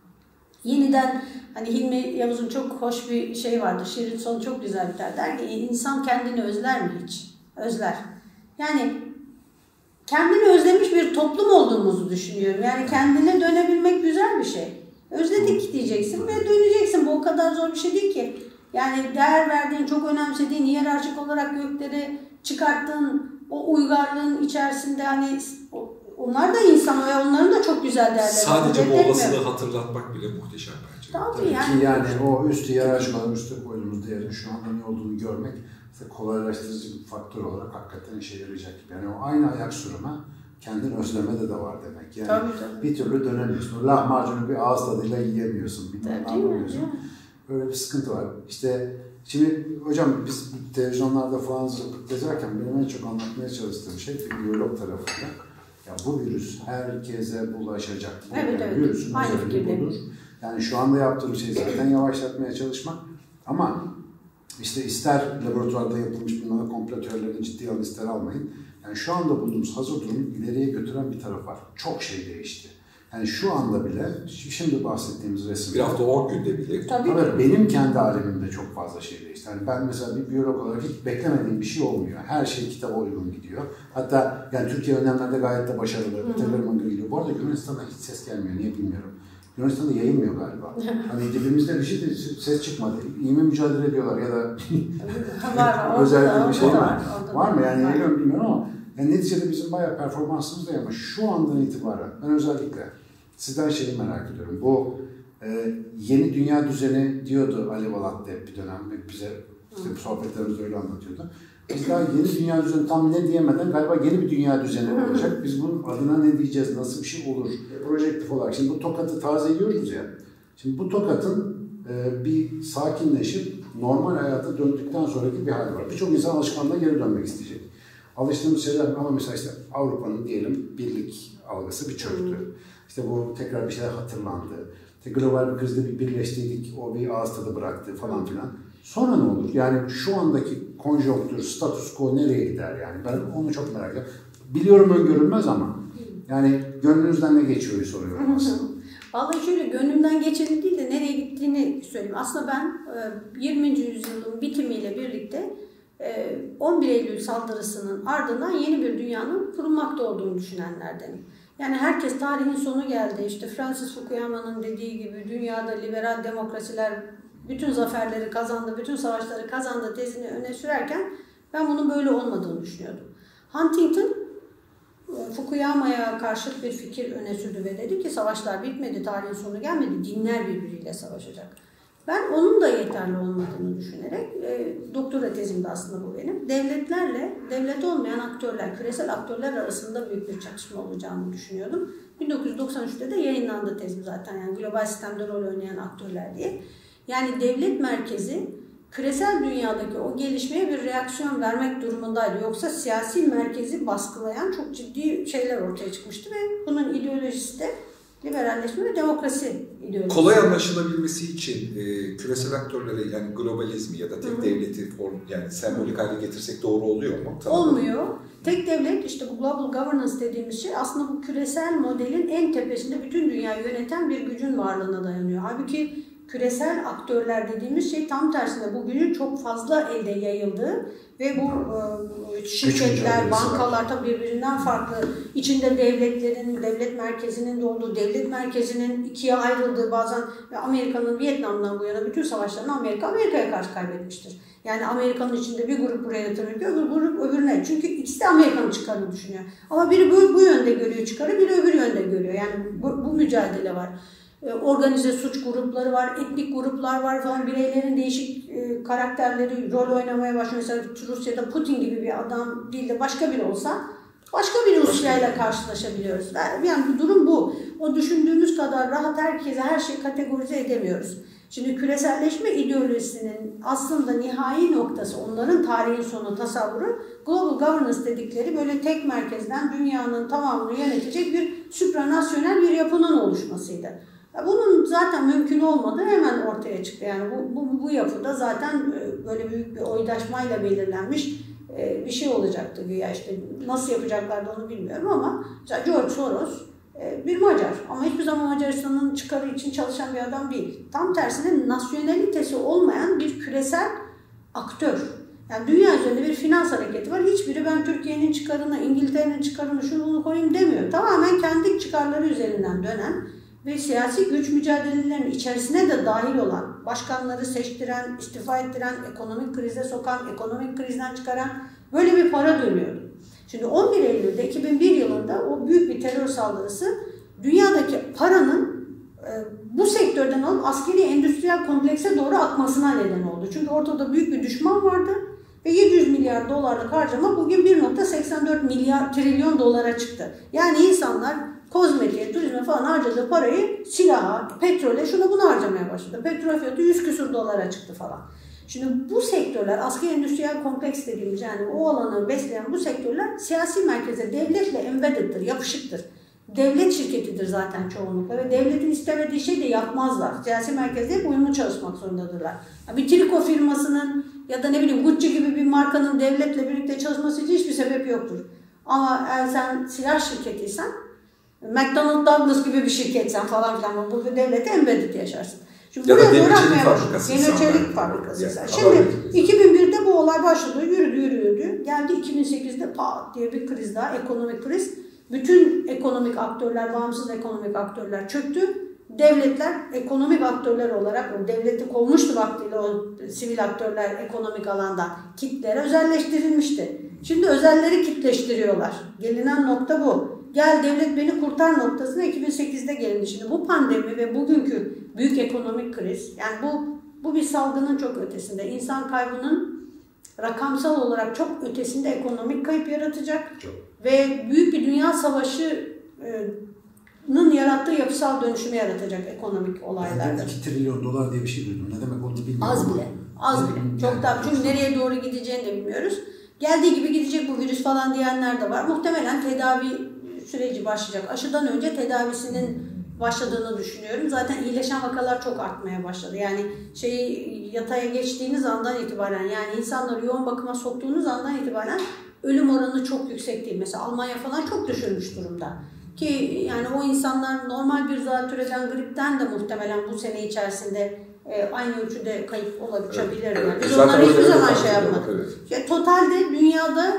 Speaker 1: yeniden hani Hilmi Yavuz'un çok hoş bir şey vardı. Şiirin sonu çok güzel biter. Der ki insan kendini özler mi hiç? Özler. Yani kendini özlemiş bir toplum olduğumuzu düşünüyorum. Yani kendine dönebilmek güzel bir şey. Özledik diyeceksin ve döneceksin. Bu o kadar zor bir şey değil ki. Yani değer verdiğin, çok önemsediğin, hiyerarşik olarak gökleri çıkarttığın o uygarlığın içerisinde hani onlar da insan ve onların da çok güzel değerleri.
Speaker 2: Sadece bu olasılığı hatırlatmak bile muhteşem bence.
Speaker 1: Tabii,
Speaker 3: Tabii
Speaker 1: yani.
Speaker 3: ki yani o üst hiyerarşik olarak üstte koyduğumuz değerin şu anda ne olduğunu görmek kolaylaştırıcı bir faktör olarak hakikaten işe yarayacak. Yani o aynı ayak sürme kendini özlemede de var demek. Yani
Speaker 1: tabii, tabii.
Speaker 3: bir türlü dönemiyorsun. Lahmacunu bir ağız tadıyla yiyemiyorsun. Bir tane anlamıyorsun. Böyle bir sıkıntı var. İşte şimdi hocam biz televizyonlarda falan gezerken benim en çok anlatmaya çalıştığım şey bir biyolog tarafında. Ya bu virüs herkese bulaşacak. Bu
Speaker 1: evet, evet.
Speaker 3: Virüsün özelliği budur. Yani şu anda yaptığım şey zaten yavaşlatmaya çalışmak. Ama işte ister laboratuvarda yapılmış bunlara komplo teorilerini ciddiye alın, ister almayın. Yani şu anda bulduğumuz hazır durumu ileriye götüren bir taraf var. Çok şey değişti. Yani şu anda bile, şimdi bahsettiğimiz resimde...
Speaker 2: Bir hafta on günde bile.
Speaker 1: Tabii.
Speaker 3: Tabii benim kendi alemimde çok fazla şey değişti. Yani ben mesela bir biyolog olarak hiç beklemediğim bir şey olmuyor. Her şey kitaba uygun gidiyor. Hatta yani Türkiye önlemlerde gayet de başarılı. Veterinerman'a gidiyor. Bu arada Yunanistan'da hiç ses gelmiyor. Niye bilmiyorum. Yunanistan'da yayılmıyor galiba. Hani dibimizde bir şey de ses çıkmadı. İyi mi mücadele ediyorlar ya da özellikle bir şey var. Var, var mı? Yani yayılıyor bilmiyorum ama yani neticede bizim bayağı performansımız da ama şu andan itibaren ben özellikle sizden şeyi merak ediyorum. Bu e, yeni dünya düzeni diyordu Ali Balat de bir dönem bize işte sohbetlerimizde öyle anlatıyordu. Biz daha yeni dünya düzeni tam ne diyemeden galiba yeni bir dünya düzeni olacak. Biz bunun adına ne diyeceğiz, nasıl bir şey olur? Projektif olarak. Şimdi bu tokatı tazeliyoruz ya. Şimdi bu tokatın e, bir sakinleşip normal hayata döndükten sonraki bir hali var. Birçok insan alışkanlığına geri dönmek isteyecek. Alıştığımız şeyler ama mesela işte Avrupa'nın diyelim birlik algısı bir çöktü. İşte bu tekrar bir şeyler hatırlandı. İşte global bir krizde bir birleştiydik, o bir ağız tadı bıraktı falan filan. Sonra ne olur? Yani şu andaki konjonktür, status quo nereye gider yani? Ben onu çok merak ediyorum. Biliyorum öngörülmez ama yani gönlünüzden ne geçiyor soruyorum aslında.
Speaker 1: Vallahi şöyle gönlümden geçeni değil de nereye gittiğini söyleyeyim. Aslında ben yirminci yüzyılın bitimiyle birlikte on bir Eylül saldırısının ardından yeni bir dünyanın kurulmakta olduğunu düşünenlerdenim. Yani herkes tarihin sonu geldi. İşte Francis Fukuyama'nın dediği gibi dünyada liberal demokrasiler bütün zaferleri kazandı, bütün savaşları kazandı tezini öne sürerken ben bunun böyle olmadığını düşünüyordum. Huntington Fukuyama'ya karşıt bir fikir öne sürdü ve dedi ki savaşlar bitmedi, tarihin sonu gelmedi, dinler birbiriyle savaşacak. Ben onun da yeterli olmadığını düşünerek, e, doktora tezimde aslında bu benim, devletlerle, devlet olmayan aktörler, küresel aktörler arasında büyük bir çatışma olacağını düşünüyordum. bin dokuz yüz doksan üçte de yayınlandı tezim zaten, yani global sistemde rol oynayan aktörler diye. Yani devlet merkezi küresel dünyadaki o gelişmeye bir reaksiyon vermek durumundaydı. Yoksa siyasi merkezi baskılayan çok ciddi şeyler ortaya çıkmıştı ve bunun ideolojisi de liberalleşme ve demokrasi ideolojisi.
Speaker 2: Kolay anlaşılabilmesi için e, küresel aktörlere yani globalizmi ya da tek Hı-hı. devleti yani sembolik hale getirsek doğru oluyor mu? Tamam.
Speaker 1: Olmuyor. Tek devlet işte bu global governance dediğimiz şey aslında bu küresel modelin en tepesinde bütün dünyayı yöneten bir gücün varlığına dayanıyor. Halbuki küresel aktörler dediğimiz şey tam tersine bu gücün çok fazla elde yayıldığı ve bu e, şirketler, bankalar tabii birbirinden farklı. İçinde devletlerin, devlet merkezinin de olduğu, devlet merkezinin ikiye ayrıldığı bazen Amerika'nın Vietnam'dan bu yana bütün savaşlarını Amerika, Amerika'ya karşı kaybetmiştir. Yani Amerika'nın içinde bir grup buraya yatırıyor, öbür grup öbürüne. Çünkü ikisi de Amerika'nın çıkarını düşünüyor. Ama biri bu, bu yönde görüyor çıkarı, biri öbür yönde görüyor. Yani bu, bu mücadele var. Organize suç grupları var, etnik gruplar var falan, bireylerin değişik e, karakterleri rol oynamaya başlıyor. Mesela Rusya'da Putin gibi bir adam değil de başka biri olsa başka bir Rusya'yla karşılaşabiliyoruz. Yani bu durum bu. O düşündüğümüz kadar rahat herkese her şeyi kategorize edemiyoruz. Şimdi küreselleşme ideolojisinin aslında nihai noktası, onların tarihin sonu tasavvuru, global governance dedikleri böyle tek merkezden dünyanın tamamını yönetecek bir supranasyonel bir yapının oluşmasıydı. Bunun zaten mümkün olmadığı hemen ortaya çıktı. Yani bu, bu, bu yapıda zaten böyle büyük bir oydaşmayla belirlenmiş bir şey olacaktı güya. İşte nasıl yapacaklardı onu bilmiyorum ama George Soros bir Macar ama hiçbir zaman Macaristan'ın çıkarı için çalışan bir adam değil. Tam tersine nasyonalitesi olmayan bir küresel aktör. Yani dünya üzerinde bir finans hareketi var. Hiçbiri ben Türkiye'nin çıkarını, İngiltere'nin çıkarını, şunu bunu koyayım demiyor. Tamamen kendi çıkarları üzerinden dönen ve siyasi güç mücadelelerinin içerisine de dahil olan, başkanları seçtiren, istifa ettiren, ekonomik krize sokan, ekonomik krizden çıkaran böyle bir para dönüyordu. Şimdi on bir Eylül'de iki bin bir yılında o büyük bir terör saldırısı dünyadaki paranın e, bu sektörden alıp askeri endüstriyel komplekse doğru akmasına neden oldu. Çünkü ortada büyük bir düşman vardı ve yedi yüz milyar dolarlık harcama bugün bir nokta seksen dört milyar trilyon dolara çıktı. Yani insanlar kozmetiğe, turizme falan harcadığı parayı silaha, petrole, şuna bunu harcamaya başladı. Petrol fiyatı yüz küsur dolara çıktı falan. Şimdi bu sektörler, askeri endüstriyel kompleks dediğimiz yani o alanı besleyen bu sektörler siyasi merkeze devletle embedded'dir, yapışıktır. Devlet şirketidir zaten çoğunlukla ve devletin istemediği şey de yapmazlar. Siyasi merkezde hep uyumlu çalışmak zorundadırlar. Bir triko firmasının ya da ne bileyim Gucci gibi bir markanın devletle birlikte çalışması için hiçbir sebep yoktur. Ama eğer sen silah şirketiysen, McDonnell Douglas gibi bir şirketsen falan filan bu devlete embedded yaşarsın. Şimdi
Speaker 2: ya da demir fabrikası.
Speaker 1: Demir çelik fabrikası. Yani. Şimdi iki bin birde bu olay başladı, yürüdü yürüdü. Geldi iki bin sekizde pat diye bir kriz daha, ekonomik kriz. Bütün ekonomik aktörler, bağımsız ekonomik aktörler çöktü. Devletler ekonomik aktörler olarak, o devleti kovmuştu vaktiyle o sivil aktörler ekonomik alanda kitlere özelleştirilmişti. Şimdi özelleri kitleştiriyorlar. Gelinen nokta bu. Gel devlet beni kurtar noktasına iki bin sekizde gelindi. Şimdi bu pandemi ve bugünkü büyük ekonomik kriz, yani bu bu bir salgının çok ötesinde. İnsan kaybının rakamsal olarak çok ötesinde ekonomik kayıp yaratacak. Çok. Ve büyük bir dünya savaşının yarattığı yapısal dönüşümü yaratacak ekonomik olaylarda.
Speaker 3: iki trilyon dolar diye bir şey duydum. Ne demek onu bilmiyorum.
Speaker 1: Az bile. Az bile. Çok daha. Çünkü nereye doğru gideceğini de bilmiyoruz. Geldiği gibi gidecek bu virüs falan diyenler de var. Muhtemelen tedavi süreci başlayacak. Aşıdan önce tedavisinin başladığını düşünüyorum. Zaten iyileşen vakalar çok artmaya başladı. Yani şeyi yataya geçtiğiniz andan itibaren, yani insanları yoğun bakıma soktuğunuz andan itibaren ölüm oranı çok yüksek değil. Mesela Almanya falan çok düşürmüş durumda. Ki yani o insanlar normal bir zatürreden gripten de muhtemelen bu sene içerisinde e, aynı ölçüde kayıp olabilir. Evet. Yani biz onları hiçbir zaman şey yapmadık. Evet. Yani totalde dünyada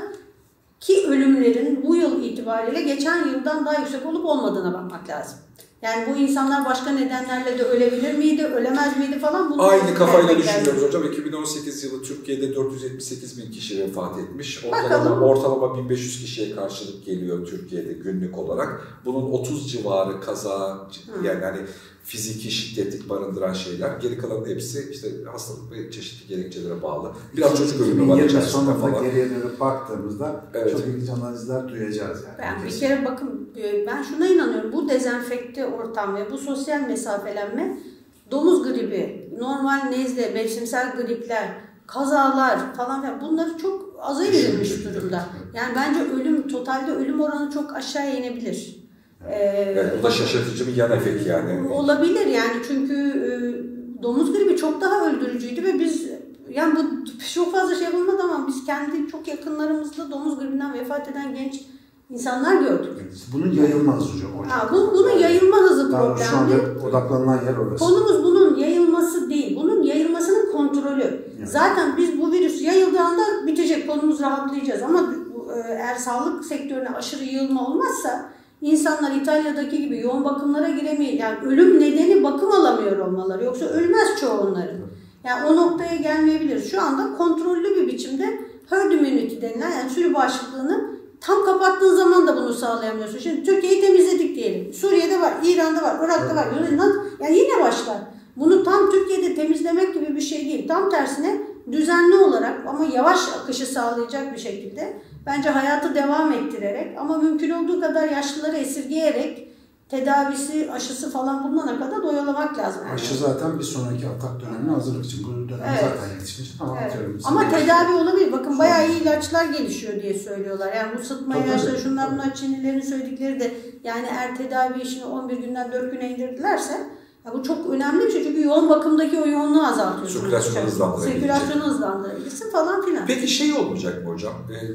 Speaker 1: ki ölümlerin bu yıl itibariyle geçen yıldan daha yüksek olup olmadığına bakmak lazım. Yani bu insanlar başka nedenlerle de ölebilir miydi, ölemez miydi falan. Bunu
Speaker 2: aynı kafayla düşünüyoruz lazım. Hocam. iki bin on sekiz yılı Türkiye'de dört yüz yetmiş sekiz bin kişi vefat etmiş. Ortalama, ortalama bin beş yüz kişiye karşılık geliyor Türkiye'de günlük olarak. Bunun otuz civarı kaza, hmm. yani hani fiziki şiddetlik barındıran şeyler. Geri kalan hepsi işte hastalık ve çeşitli gerekçelere bağlı. Biraz çocuk ölümü var içerisinde falan.
Speaker 3: Geriye dönüp baktığımızda evet. çok ilginç analizler duyacağız yani.
Speaker 1: Ben bir kere bakın, ben şuna inanıyorum. Bu dezenfekte ortam ve bu sosyal mesafelenme, domuz gribi, normal nezle, mevsimsel gripler, kazalar falan filan bunları çok aza indirmiş durumda. Yani bence ölüm, totalde ölüm oranı çok aşağıya inebilir.
Speaker 2: Ee, evet, bu da şaşırtıcı bir yan efekt yani.
Speaker 1: Olabilir yani, çünkü e, domuz gribi çok daha öldürücüydü ve biz yani bu çok fazla şey yapılmadı ama biz kendi çok yakınlarımızda domuz gribinden vefat eden genç insanlar gördük.
Speaker 3: Bunun yayılma hızı hocam.
Speaker 1: Ha, bu, bunun yayılma hızı problemli.
Speaker 3: Şu anda odaklanılan yer orası.
Speaker 1: Konumuz bunun yayılması değil, bunun yayılmasının kontrolü. Yani. Zaten biz bu virüs yayıldığı anda bitecek, konumuz rahatlayacağız ama eğer sağlık sektörüne aşırı yığılma olmazsa İnsanlar İtalya'daki gibi yoğun bakımlara giremiyor. Yani ölüm nedeni bakım alamıyor olmaları. Yoksa ölmez çoğu onların. Yani o noktaya gelmeyebilir. Şu anda kontrollü bir biçimde herd immunity denilen, yani sürü bağışıklığını tam kapattığın zaman da bunu sağlayamıyorsun. Şimdi Türkiye'yi temizledik diyelim. Suriye'de var, İran'da var, Irak'ta var. Yani yine başlar. Bunu tam Türkiye'de temizlemek gibi bir şey değil. Tam tersine düzenli olarak ama yavaş akışı sağlayacak bir şekilde Bence hayatı devam ettirerek ama mümkün olduğu kadar yaşlıları esirgeyerek tedavisi, aşısı falan bulunana kadar oyalamak lazım. Yani.
Speaker 3: Aşı zaten bir sonraki atak dönemine hazırlık için. Bu dönem evet. zaten yetişmiş. Tamam,
Speaker 1: evet.
Speaker 3: atıyorum.
Speaker 1: Ama tedavi olabilir. Bakın Sonra. bayağı iyi ilaçlar gelişiyor diye söylüyorlar. Yani bu sıtma tabii ilaçları, tabii. şunlar bunlar Çinlilerin söyledikleri de yani eğer tedavi işini on bir günden dört güne indirdilerse ya bu çok önemli bir şey. Çünkü yoğun bakımdaki o yoğunluğu azaltıyor.
Speaker 2: Sirkülasyonu hızlandırabilir.
Speaker 1: Sirkülasyonu hızlandırabilirsin falan filan.
Speaker 2: Peki şey olmayacak mı hocam? Ee,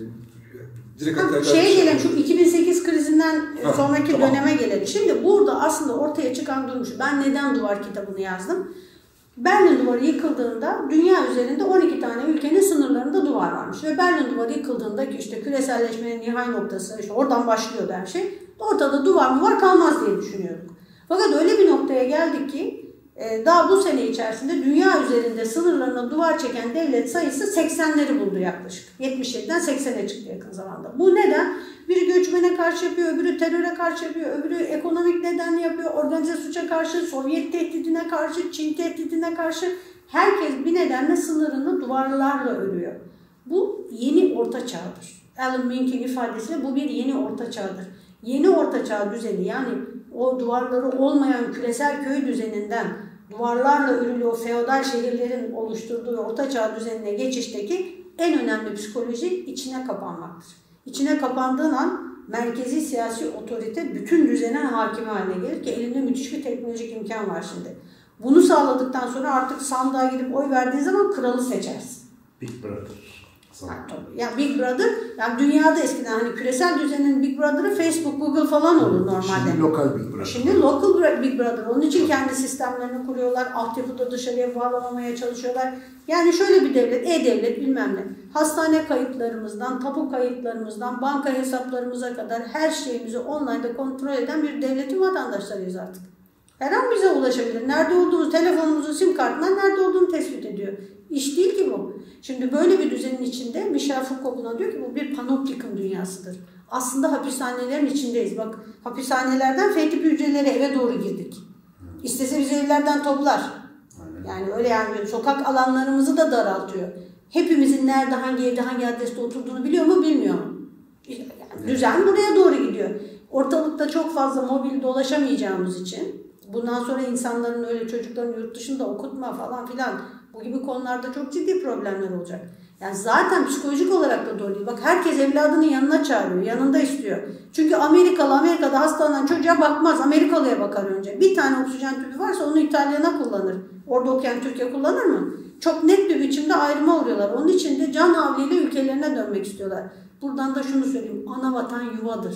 Speaker 1: Ha, şeye gelelim, şu iki bin sekiz krizinden ha, sonraki tamam. döneme gelelim. Şimdi burada aslında ortaya çıkan durum şu. Ben neden duvar kitabını yazdım? Berlin Duvarı yıkıldığında dünya üzerinde on iki tane ülkenin sınırlarında duvar varmış. Ve Berlin Duvarı yıkıldığında işte küreselleşmenin nihai noktası, işte oradan başlıyordu her şey. Ortada duvar mı var kalmaz diye düşünüyorduk. Fakat öyle bir noktaya geldik ki daha bu sene içerisinde dünya üzerinde sınırlarına duvar çeken devlet sayısı seksenleri buldu yaklaşık. yetmiş yediden seksene çıktı yakın zamanda. Bu neden? Biri göçmene karşı yapıyor, öbürü teröre karşı yapıyor, öbürü ekonomik nedenle yapıyor, organize suça karşı, Sovyet tehdidine karşı, Çin tehdidine karşı. Herkes bir nedenle sınırını duvarlarla örüyor. Bu yeni orta çağdır. Alan Minck'in ifadesiyle bu bir yeni orta çağdır. Yeni orta çağ düzeni, yani o duvarları olmayan küresel köy düzeninden duvarlarla örülü o feodal şehirlerin oluşturduğu orta çağ düzenine geçişteki en önemli psikoloji içine kapanmaktır. İçine kapandığın an merkezi siyasi otorite bütün düzene hakim haline gelir ki elinde müthiş bir teknolojik imkan var şimdi. Bunu sağladıktan sonra artık sandığa gidip oy verdiğin zaman kralı seçersin.
Speaker 3: Big Brother.
Speaker 1: Yani, yani Big Brother, yani dünyada eskiden hani küresel düzenin Big Brother'ı Facebook, Google falan olur normalde.
Speaker 3: Şimdi lokal Big Brother.
Speaker 1: Şimdi local Big Brother. Onun için kendi sistemlerini kuruyorlar. Altyapıda dışarıya bağlamamaya çalışıyorlar. Yani şöyle bir devlet, e-devlet bilmem ne. Hastane kayıtlarımızdan, tapu kayıtlarımızdan, banka hesaplarımıza kadar her şeyimizi online'da kontrol eden bir devletin vatandaşlarıyız artık. Her an bize ulaşabilir. Nerede olduğumuzu, telefonumuzun sim kartından nerede olduğunu tespit ediyor. İş değil ki bu. Şimdi böyle bir düzenin içinde Michel Foucault buna diyor ki bu bir panoptikum dünyasıdır. Aslında hapishanelerin içindeyiz. Bak hapishanelerden F tip hücrelere eve doğru girdik. İstese bizi evlerden toplar. Yani öyle yani sokak alanlarımızı da daraltıyor. Hepimizin nerede, hangi evde, hangi adreste oturduğunu biliyor mu, bilmiyor mu? Yani düzen buraya doğru gidiyor. Ortalıkta çok fazla mobil dolaşamayacağımız için bundan sonra insanların öyle çocukların yurt dışında okutma falan filan bu gibi konularda çok ciddi problemler olacak. Yani zaten psikolojik olarak da doğru değil. Bak herkes evladının yanına çağırıyor, yanında istiyor. Çünkü Amerikalı Amerika'da hastalanan çocuğa bakmaz, Amerikalıya bakar önce. Bir tane oksijen tüpü varsa onu İtalyan'a kullanır. Orada okuyan Türkiye kullanır mı? Çok net bir biçimde ayrıma uğruyorlar. Onun için de can havliyle ülkelerine dönmek istiyorlar. Buradan da şunu söyleyeyim, ana vatan yuvadır.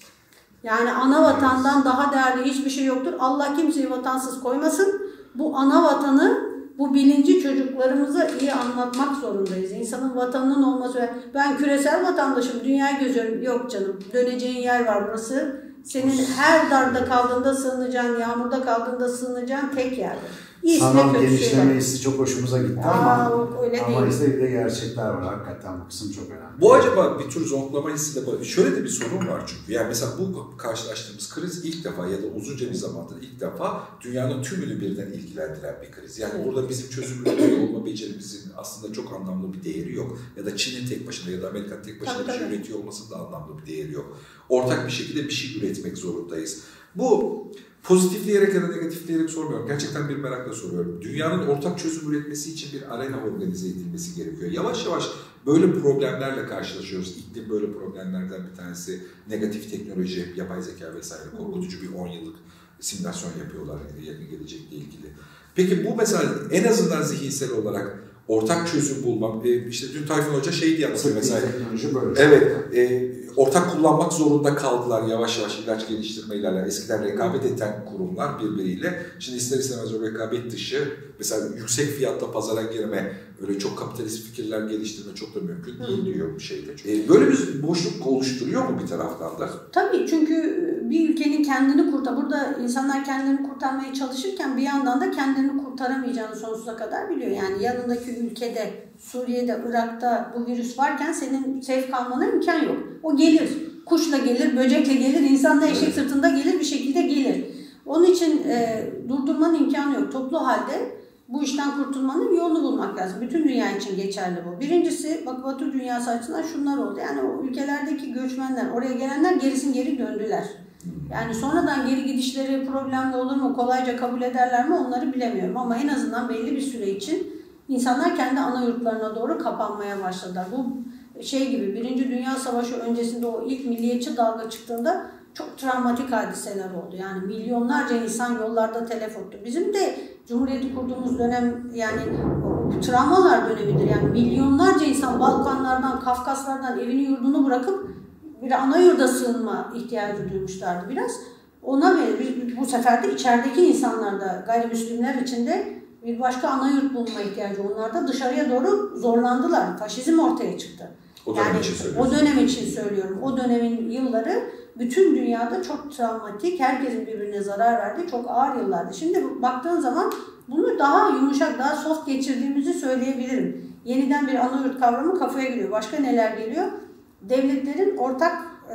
Speaker 1: Yani ana vatandan daha değerli hiçbir şey yoktur. Allah kimseyi vatansız koymasın. Bu ana vatanı, bu bilinci çocuklarımıza iyi anlatmak zorundayız. İnsanın vatanının olması, ben küresel vatandaşım, dünyayı gözüyorum. Yok canım, döneceğin yer var burası. Senin her darda kaldığında sığınacağın, yağmurda kaldığında sığınacağın tek yerdir.
Speaker 3: Sanal genişleme hissi çok hoşumuza gitti
Speaker 1: Aa,
Speaker 3: ama,
Speaker 1: öyle
Speaker 3: ama
Speaker 1: değil.
Speaker 3: işte bir de gerçekler var. Hakikaten bu kısım çok önemli.
Speaker 2: Bu acaba bir tür zonklama hissi de şöyle de bir sorun var çünkü. Yani mesela bu karşılaştığımız kriz ilk defa ya da uzunca bir zamandır ilk defa dünyanın tümünü birden ilgilendiren bir kriz. Yani evet. Burada bizim çözüm üretiyor olma becerimizin aslında çok anlamlı bir değeri yok. Ya da Çin'in tek başına ya da Amerika'nın tek başına tabii, bir şey tabii. üretiyor olmasının da anlamlı bir değeri yok. Ortak bir şekilde bir şey üretmek zorundayız. Bu pozitifleyerek ya da negatifleyerek sormuyorum. Gerçekten bir merakla soruyorum. Dünyanın ortak çözüm üretmesi için bir arena organize edilmesi gerekiyor. Yavaş yavaş böyle problemlerle karşılaşıyoruz. İklim böyle problemlerden bir tanesi. Negatif teknoloji, yapay zeka vesaire korkutucu bir on yıllık simülasyon yapıyorlar yakın gelecekle ilgili. Peki bu mesela en azından zihinsel olarak ortak çözüm bulmak, e, işte dün Tayfun Hoca şey diye anlatıyor mesela.
Speaker 3: Teknoloji böyle.
Speaker 2: Evet, e, ortak kullanmak zorunda kaldılar yavaş yavaş ilaç geliştirmeyle. Eskiden rekabet eden kurumlar birbiriyle. Şimdi ister istemez o rekabet dışı, mesela yüksek fiyatla pazara girme, öyle çok kapitalist fikirler geliştirme çok da mümkün değil diyor bir şeyde. E, böyle bir boşluk oluşturuyor mu bir taraftan da?
Speaker 1: Tabii, çünkü bir ülkenin kendini kurtar, burada insanlar kendini kurtarmaya çalışırken bir yandan da kendini kurtaramayacağını sonsuza kadar biliyor. Yani yanındaki ülkede, Suriye'de, Irak'ta bu virüs varken senin safe kalmana imkan yok. O gelir. Kuşla gelir, böcekle gelir, insan da eşek sırtında gelir, bir şekilde gelir. Onun için e, durdurmanın imkanı yok. Toplu halde bu işten kurtulmanın yolunu bulmak lazım. Bütün dünya için geçerli bu. Birincisi bak Batı dünyası açısından şunlar oldu. Yani o ülkelerdeki göçmenler, oraya gelenler gerisin geri döndüler. Yani sonradan geri gidişleri problemli olur mu, kolayca kabul ederler mi onları bilemiyorum. Ama en azından belli bir süre için insanlar kendi ana yurtlarına doğru kapanmaya başladılar. Bu şey gibi Birinci Dünya Savaşı öncesinde o ilk milliyetçi dalga çıktığında çok travmatik hadiseler oldu. Yani milyonlarca insan yollarda telef oldu. Bizim de Cumhuriyeti kurduğumuz dönem yani o travmalar dönemidir. Yani milyonlarca insan Balkanlardan, Kafkaslardan evini yurdunu bırakıp bir ana yurda sığınma ihtiyacı duymuşlardı biraz. Ona ve bu sefer de içerideki insanlar da gayrimüslimler içinde bir başka ana yurt bulma ihtiyacı. Onlar da dışarıya doğru zorlandılar. Faşizm ortaya çıktı.
Speaker 2: O dönem
Speaker 1: yani,
Speaker 2: için
Speaker 1: o dönem için söylüyorum. O dönemin yılları bütün dünyada çok travmatik, herkesin birbirine zarar verdiği çok ağır yıllardı. Şimdi baktığın zaman bunu daha yumuşak, daha soft geçirdiğimizi söyleyebilirim. Yeniden bir ana yurt kavramı kafaya giriyor. Başka neler geliyor? Devletlerin ortak e,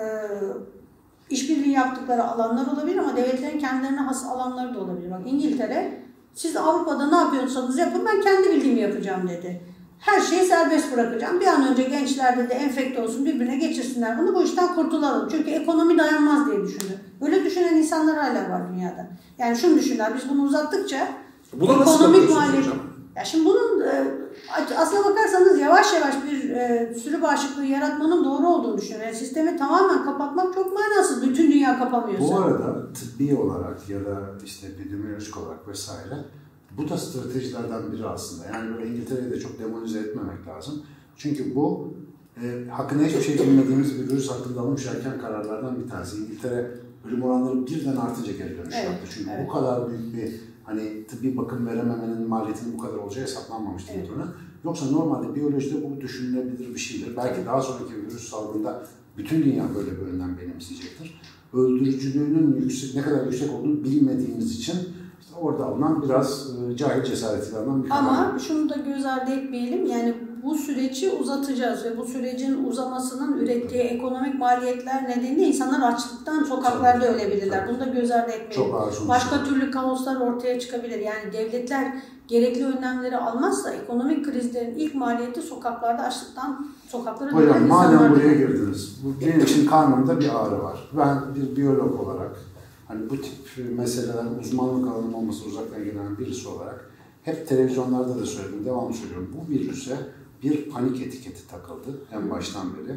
Speaker 1: işbirliği yaptıkları alanlar olabilir ama devletlerin kendilerine has alanları da olabilir. Bak İngiltere, siz Avrupa'da ne yapıyorsanız yapın, ben kendi bildiğimi yapacağım dedi. Her şeyi serbest bırakacağım. Bir an önce gençlerde de enfekte olsun, birbirine geçirsinler bunu, bu işten kurtulalım. Çünkü ekonomi dayanmaz diye düşündü. Böyle düşünen insanlar hala var dünyada. Yani şunu düşünler, biz bunu uzattıkça
Speaker 2: buna
Speaker 1: ekonomik maliyet... Ya şimdi bunun e, aslına bakarsanız yavaş yavaş bir e, sürü bağışıklığı yaratmanın doğru olduğunu düşünüyorum. Yani sistemi tamamen kapatmak çok manasız. Bütün dünya kapamıyorsa.
Speaker 3: Bu arada tıbbi olarak ya da işte epidemiolojik olarak vesaire bu da stratejilerden biri aslında. Yani böyle İngiltere'yi de çok demonize etmemek lazım. Çünkü bu e, hakkında hiçbir şey bilmediğimiz bir virüs hakkında alınmış erken kararlardan bir tanesi. İngiltere ölüm oranları birden artınca geri dönüş
Speaker 1: evet,
Speaker 3: yaptı. Çünkü
Speaker 1: evet.
Speaker 3: bu kadar büyük bir hani tıbbi bakım verememenin maliyetinin bu kadar olacağı hesaplanmamıştı. Evet. Yoksa normalde biyolojide bu düşünülebilir bir şeydir. Belki daha sonraki virüs salgında bütün dünya böyle bir önlem benimseyecektir. Öldürücülüğünün yüksek, ne kadar yüksek olduğunu bilmediğimiz için işte orada alınan biraz e, cahil cesaretilerden bir karar.
Speaker 1: Ama şunu da göz ardı etmeyelim. Yani bu süreci uzatacağız ve bu sürecin uzamasının ürettiği ekonomik maliyetler nedeniyle insanlar açlıktan sokaklarda tabii, ölebilirler. Tabii. Bunu da göz ardı etmeyelim. Başka türlü kaoslar ortaya çıkabilir. Yani devletler gerekli önlemleri almazsa ekonomik krizlerin ilk maliyeti sokaklarda açlıktan sokaklara dönen
Speaker 3: insanlar. Hocam madem buraya
Speaker 1: da...
Speaker 3: girdiniz, bu, benim için karnımda bir ağrı var. Ben bir biyolog olarak hani bu tip meseleler uzmanlık alanım olması uzaktan gelen birisi olarak hep televizyonlarda da söyledim, devamlı söylüyorum. Bu virüse bir panik etiketi takıldı en baştan beri.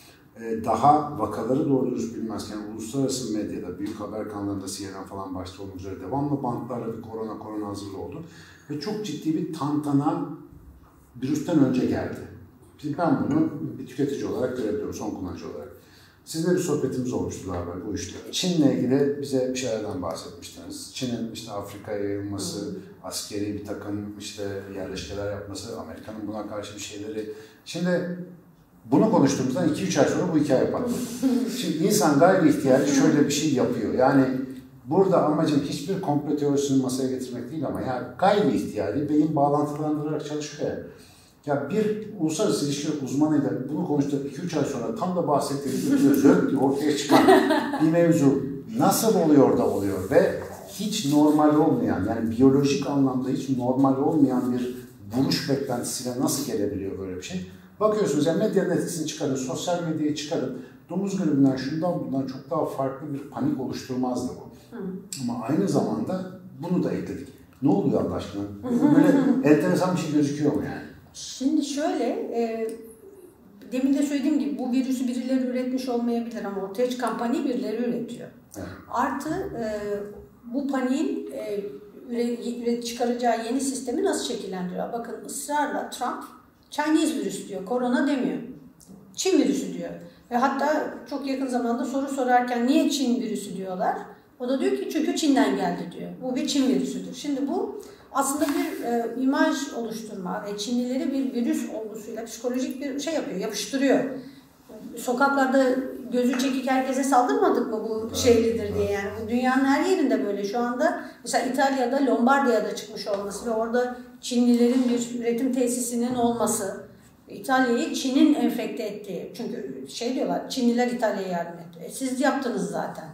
Speaker 3: Ee, daha vakaları doğru dürüst bilmezken uluslararası medyada, büyük haber kanallarında C N N falan başta olmak üzere devamlı bantlarla bir korona korona hazırlığı oldu. Ve çok ciddi bir tantana virüsten önce geldi. Şimdi ben bunu bir tüketici olarak görebiliyorum, son kullanıcı olarak. Sizinle bir sohbetimiz olmuştu daha evvel bu işte. Çin'le ilgili bize bir şeylerden bahsetmiştiniz. Çin'in işte Afrika'ya yayılması, hmm. askeri bir takım işte yerleşkeler yapması, Amerika'nın buna karşı bir şeyleri. Şimdi bunu konuştuğumuzdan iki üç ay sonra bu hikaye patladı. Şimdi insan gayri ihtiyari şöyle bir şey yapıyor. Yani burada amacım hiçbir komplo teorisini masaya getirmek değil ama yani gayri ihtiyari beyin bağlantılandırarak çalışıyor ya. Ya bir uluslararası ilişkiler uzmanıyla bunu konuştuk iki üç ay sonra tam da bahsettiğimiz bir ortaya çıkan bir mevzu nasıl oluyor da oluyor ve hiç normal olmayan yani biyolojik anlamda hiç normal olmayan bir buluş beklentisiyle nasıl gelebiliyor böyle bir şey? Bakıyorsunuz yani medyanın etkisini çıkarın, sosyal medyayı çıkarın. Domuz gribinden şundan bundan çok daha farklı bir panik oluşturmazdı bu. Hı. Ama aynı zamanda bunu da ekledik. Ne oluyor Allah aşkına? Böyle enteresan bir şey gözüküyor mu yani?
Speaker 1: Şimdi şöyle, e, demin de söylediğim gibi bu virüsü birileri üretmiş olmayabilir ama ortaya çıkan paniği birileri üretiyor. Evet. Artı e, bu paniğin e, üret, çıkaracağı yeni sistemi nasıl şekillendiriyor? Bakın ısrarla Trump Chinese virüs diyor, korona demiyor. Çin virüsü diyor. Ve hatta çok yakın zamanda soru sorarken niye Çin virüsü diyorlar? O da diyor ki çünkü Çin'den geldi diyor. Bu bir Çin virüsüdür. Şimdi bu aslında bir e, imaj oluşturma ve Çinlileri bir virüs olgusuyla psikolojik bir şey yapıyor, yapıştırıyor. Sokaklarda gözü çekik herkese saldırmadık mı bu evet, şeylidir evet. diye yani. Bu dünyanın her yerinde böyle. Şu anda mesela İtalya'da Lombardiya'da çıkmış olması ve orada Çinlilerin bir üretim tesisinin olması, İtalya'yı Çin'in enfekte ettiği. Çünkü şey diyorlar, Çinliler İtalya'ya yardım etti. E, siz yaptınız zaten.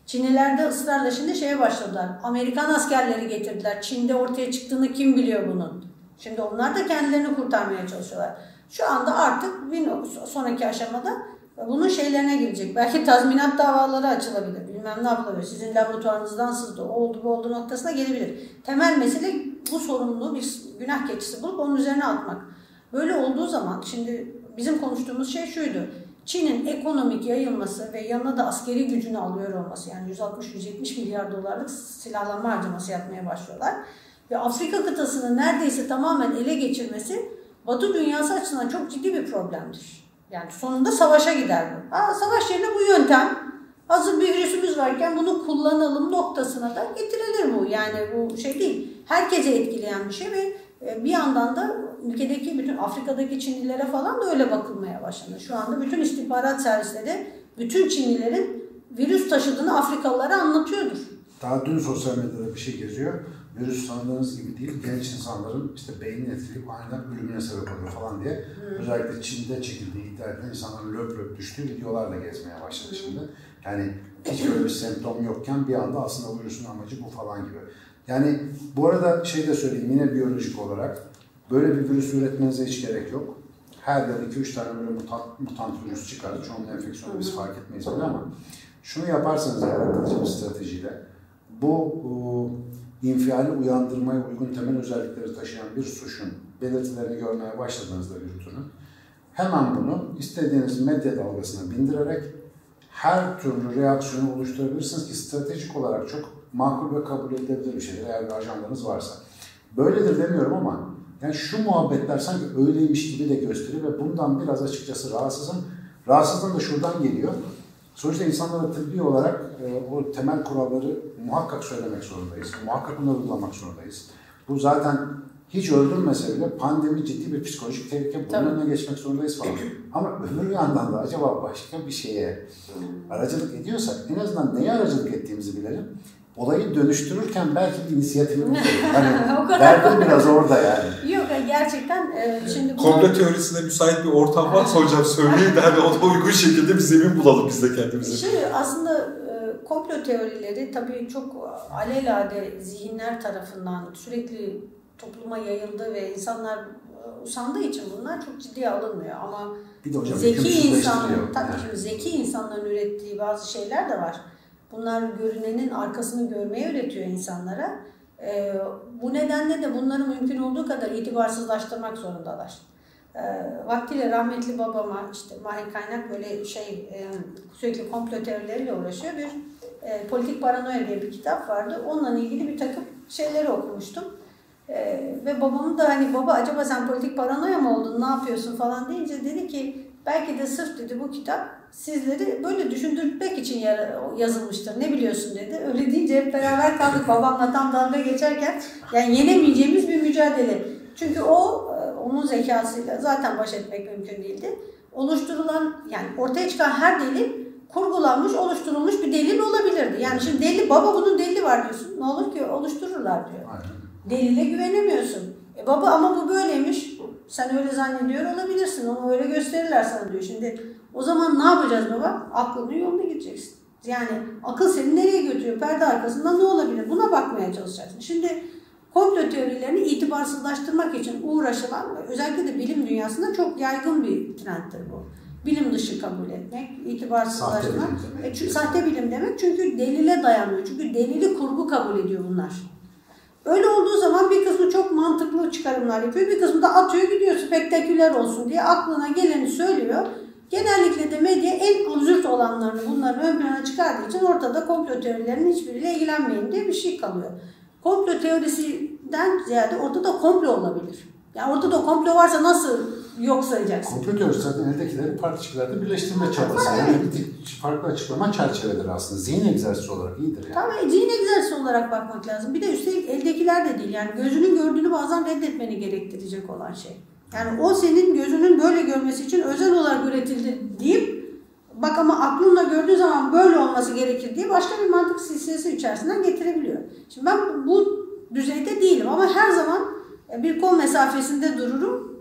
Speaker 1: Çinliler de ısrarla şimdi şeye başladılar. Amerikan askerleri getirdiler. Çin'de ortaya çıktığını kim biliyor bunun? Şimdi onlar da kendilerini kurtarmaya çalışıyorlar. Şu anda artık bir sonraki aşamada bunun şeylerine girecek. Belki tazminat davaları açılabilir. Bilmem ne yapılabilir. Sizin laboratuvarınızdan sızdı. Oldu bu oldu noktasına gelebilir. Temel mesele bu sorumluluğu bir günah keçisi bulup onun üzerine atmak. Böyle olduğu zaman şimdi bizim konuştuğumuz şey şuydu. Çin'in ekonomik yayılması ve yanına da askeri gücünü alıyor olması, yani yüz altmış yüz yetmiş milyar dolarlık silahlanma harcaması yapmaya başlıyorlar. Ve Afrika kıtasını neredeyse tamamen ele geçirmesi Batı dünyası açısından çok ciddi bir problemdir. Yani sonunda savaşa gider bu. Aa, savaş yerine bu yöntem, hazır bir virüsümüz varken bunu kullanalım noktasına da getirilir bu. Yani bu şey değil, herkese etkileyen bir şey ve bir yandan da ülkedeki bütün Afrika'daki Çinlilere falan da öyle bakılmaya başlandı. Şu anda bütün istihbarat servisleri bütün Çinlilerin virüs taşıdığını Afrikalılara anlatıyordur.
Speaker 3: Daha dün sosyal medyada bir şey geziyor. Virüs sandığınız gibi değil, genç insanların işte beynini etkileyip aniden ölümüne sebep oluyor falan diye. Hmm. Özellikle Çin'de çekildiği iddia edilen insanların löp löp düştüğü videolarla gezmeye başladı hmm. şimdi. Yani hiç böyle bir semptom yokken bir anda aslında bu virüsün amacı bu falan gibi. Yani bu arada şey de söyleyeyim, yine biyolojik olarak böyle bir virüs üretmenize hiç gerek yok. Her yıl iki üç tane böyle mutant, mutant virüs çıkar. Çoğunun enfeksiyonu biz fark etmeyiz bile ama şunu yaparsanız eğer akıllıca bir stratejiyle bu o, infiali uyandırmaya uygun temel özellikleri taşıyan bir suşun belirtilerini görmeye başladığınızda virüsünün hemen bunu istediğiniz medya dalgasına bindirerek her türlü reaksiyonu oluşturabilirsiniz ki stratejik olarak çok makul ve kabul edilebilir bir şeydir eğer bir ajandanız varsa. Böyledir demiyorum ama yani şu muhabbetler sanki öyleymiş gibi de gösteriyor ve bundan biraz açıkçası rahatsızım. Rahatsızlığım da şuradan geliyor. Sonuçta insanlara tıbbi olarak e, o temel kuralları muhakkak söylemek zorundayız. Muhakkak bunları uygulamak zorundayız. Bu zaten hiç öldürmese bile pandemi ciddi bir psikolojik tehlike. Bunun önüne geçmek zorundayız falan. Ama öbür yandan da acaba başka bir şeye aracılık ediyorsak en azından neye aracılık ettiğimizi bilelim. Olayı dönüştürürken belki bir inisiyatifimiz olur. Hani derdim biraz orada yani.
Speaker 1: Yok gerçekten e, şimdi...
Speaker 2: Komplo teorisine müsait bir ortam varsa hocam söyleyin de hani ona uygun şekilde bir zemin bulalım biz de kendimize.
Speaker 1: Şimdi aslında e, komplo teorileri tabii çok alelade zihinler tarafından sürekli topluma yayıldı ve insanlar e, usandığı için bunlar çok ciddiye alınmıyor. Ama
Speaker 3: bir de hocam,
Speaker 1: zeki insan, tabii yani. Zeki insanların ürettiği bazı şeyler de var. Bunlar görünenin arkasını görmeyi öğretiyor insanlara. Ee, bu nedenle de bunları mümkün olduğu kadar itibarsızlaştırmak zorundalar. Ee, vaktiyle rahmetli babama, işte Mahir Kaynak böyle şey e, sürekli komplo teorileriyle uğraşıyor. Bir e, Politik Paranoya diye bir kitap vardı. Onunla ilgili bir takım şeyleri okumuştum. Ee, ve babamın da hani baba acaba sen politik paranoya mı oldun, ne yapıyorsun falan deyince dedi ki belki de sırf dedi bu kitap sizleri böyle düşündürmek için yazılmıştır. Ne biliyorsun dedi. Öyle deyince hep beraber kaldık babamla tam dalga geçerken. Yani yenemeyeceğimiz bir mücadele. Çünkü o onun zekasıyla zaten baş etmek mümkün değildi. Oluşturulan yani ortaya çıkan her delil kurgulanmış, oluşturulmuş bir delil olabilirdi. Yani şimdi delil baba bunun delili var diyorsun. Ne olur ki oluştururlar diyor. Delile güvenemiyorsun. E baba ama bu böyleymiş. Sen öyle zannediyor olabilirsin. Onu öyle gösterirler sana diyor. Şimdi o zaman ne yapacağız baba? Aklının yoluna gideceksin. Yani akıl seni nereye götürüyor? Perde arkasında ne olabilir? Buna bakmaya çalışacaksın. Şimdi komplo teorilerini itibarsızlaştırmak için uğraşılan, özellikle de bilim dünyasında çok yaygın bir trenddir bu. Bilim dışı kabul etmek, itibarsızlaştırmak. Sahte bilim, e, çünkü, sahte bilim demek çünkü delile dayanmıyor. Çünkü delili kurgu kabul ediyor bunlar. Öyle olduğu zaman bir kısmı çok mantıklı çıkarımlar yapıyor, bir kısmı da atıyor gidiyor spektaküler olsun diye aklına geleni söylüyor. Genellikle de medya en absürt olanlarını bunların ön plana çıkardığı için ortada komplo teorilerinin hiçbiriyle ilgilenmeyin diye bir şey kalıyor. Komplo teorisinden ziyade ortada komplo olabilir. Yani ortada komplo varsa nasıl yok sayacaksın?
Speaker 3: Komplo teorisi zaten eldekileri parçacıklarda birleştirme çabası. Yani bir farklı açıklama çerçeveleri aslında. Zihin egzersizi olarak iyidir yani.
Speaker 1: Tabii zihin egzersizi olarak bakmak lazım. Bir de üstelik eldekiler de değil. Yani gözünün gördüğünü bazen reddetmeni gerektirecek olan şey. Yani o senin gözünün böyle görmesi için özel olarak üretildi deyip bak ama aklınla gördüğü zaman böyle olması gerekir diye başka bir mantık silsilesi içerisinden getirebiliyor. Şimdi ben bu düzeyde değilim ama her zaman bir kol mesafesinde dururum.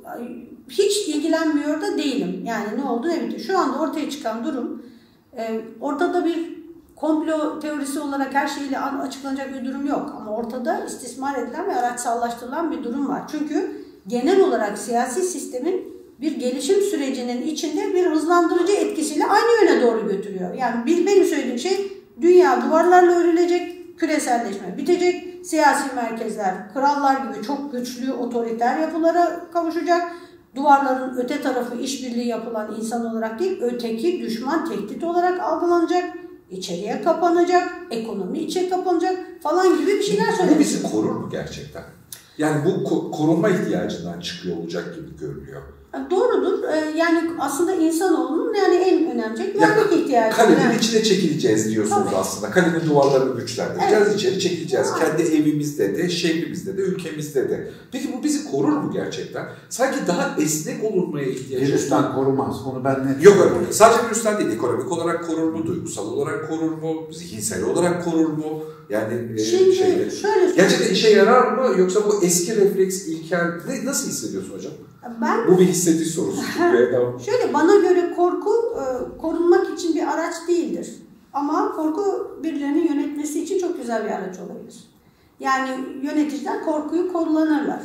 Speaker 1: Hiç ilgilenmiyor da değilim. Yani ne oldu ne bitti. Şu anda ortaya çıkan durum ortada bir komplo teorisi olarak her şeyle açıklanacak bir durum yok. Ama ortada istismar edilen ve araçsallaştırılan bir durum var. Çünkü genel olarak siyasi sistemin bir gelişim sürecinin içinde bir hızlandırıcı etkisiyle aynı yöne doğru götürüyor. Yani benim söylediğim şey, dünya duvarlarla örülecek, küreselleşme bitecek, siyasi merkezler, krallar gibi çok güçlü otoriter yapılara kavuşacak, duvarların öte tarafı işbirliği yapılan insan olarak değil, öteki düşman tehdit olarak algılanacak, içeriye kapanacak, ekonomi içe kapanacak falan gibi bir şeyler söylüyor.
Speaker 2: Bu bizi korur mu gerçekten? Yani bu korunma ihtiyacından çıkıyor olacak gibi görünüyor.
Speaker 1: Doğrudur. Yani aslında insanoğlunun yani en önemli güvenlik ihtiyacı.
Speaker 2: Kalenin
Speaker 1: yani.
Speaker 2: içine çekileceğiz diyorsunuz Tabii. aslında. Kalenin duvarlarını güçlendireceğiz, evet. içeri çekileceğiz. Evet. Kendi evimizde de, şehrimizde de, ülkemizde de. Peki bu bizi korur mu gerçekten? Sanki daha esnek olunmaya ihtiyacı var.
Speaker 3: Virüsten korumaz. Onu ben net
Speaker 2: Yok öyle. Sadece virüsten değil. Ekonomik olarak korur mu? Duygusal olarak korur mu? Zihinsel olarak korur mu? Yani
Speaker 1: Şimdi
Speaker 2: şeyde.
Speaker 1: şöyle
Speaker 2: Gerçekten işe yarar mı? Yoksa bu eski refleks, ilkel... Nasıl hissediyorsun hocam?
Speaker 1: Ben,
Speaker 2: bu bir hissediş sorusu çünkü.
Speaker 1: Şöyle, bana göre korku korunmak için bir araç değildir. Ama korku birilerinin yönetmesi için çok güzel bir araç olabilir. Yani yöneticiler korkuyu kullanırlar.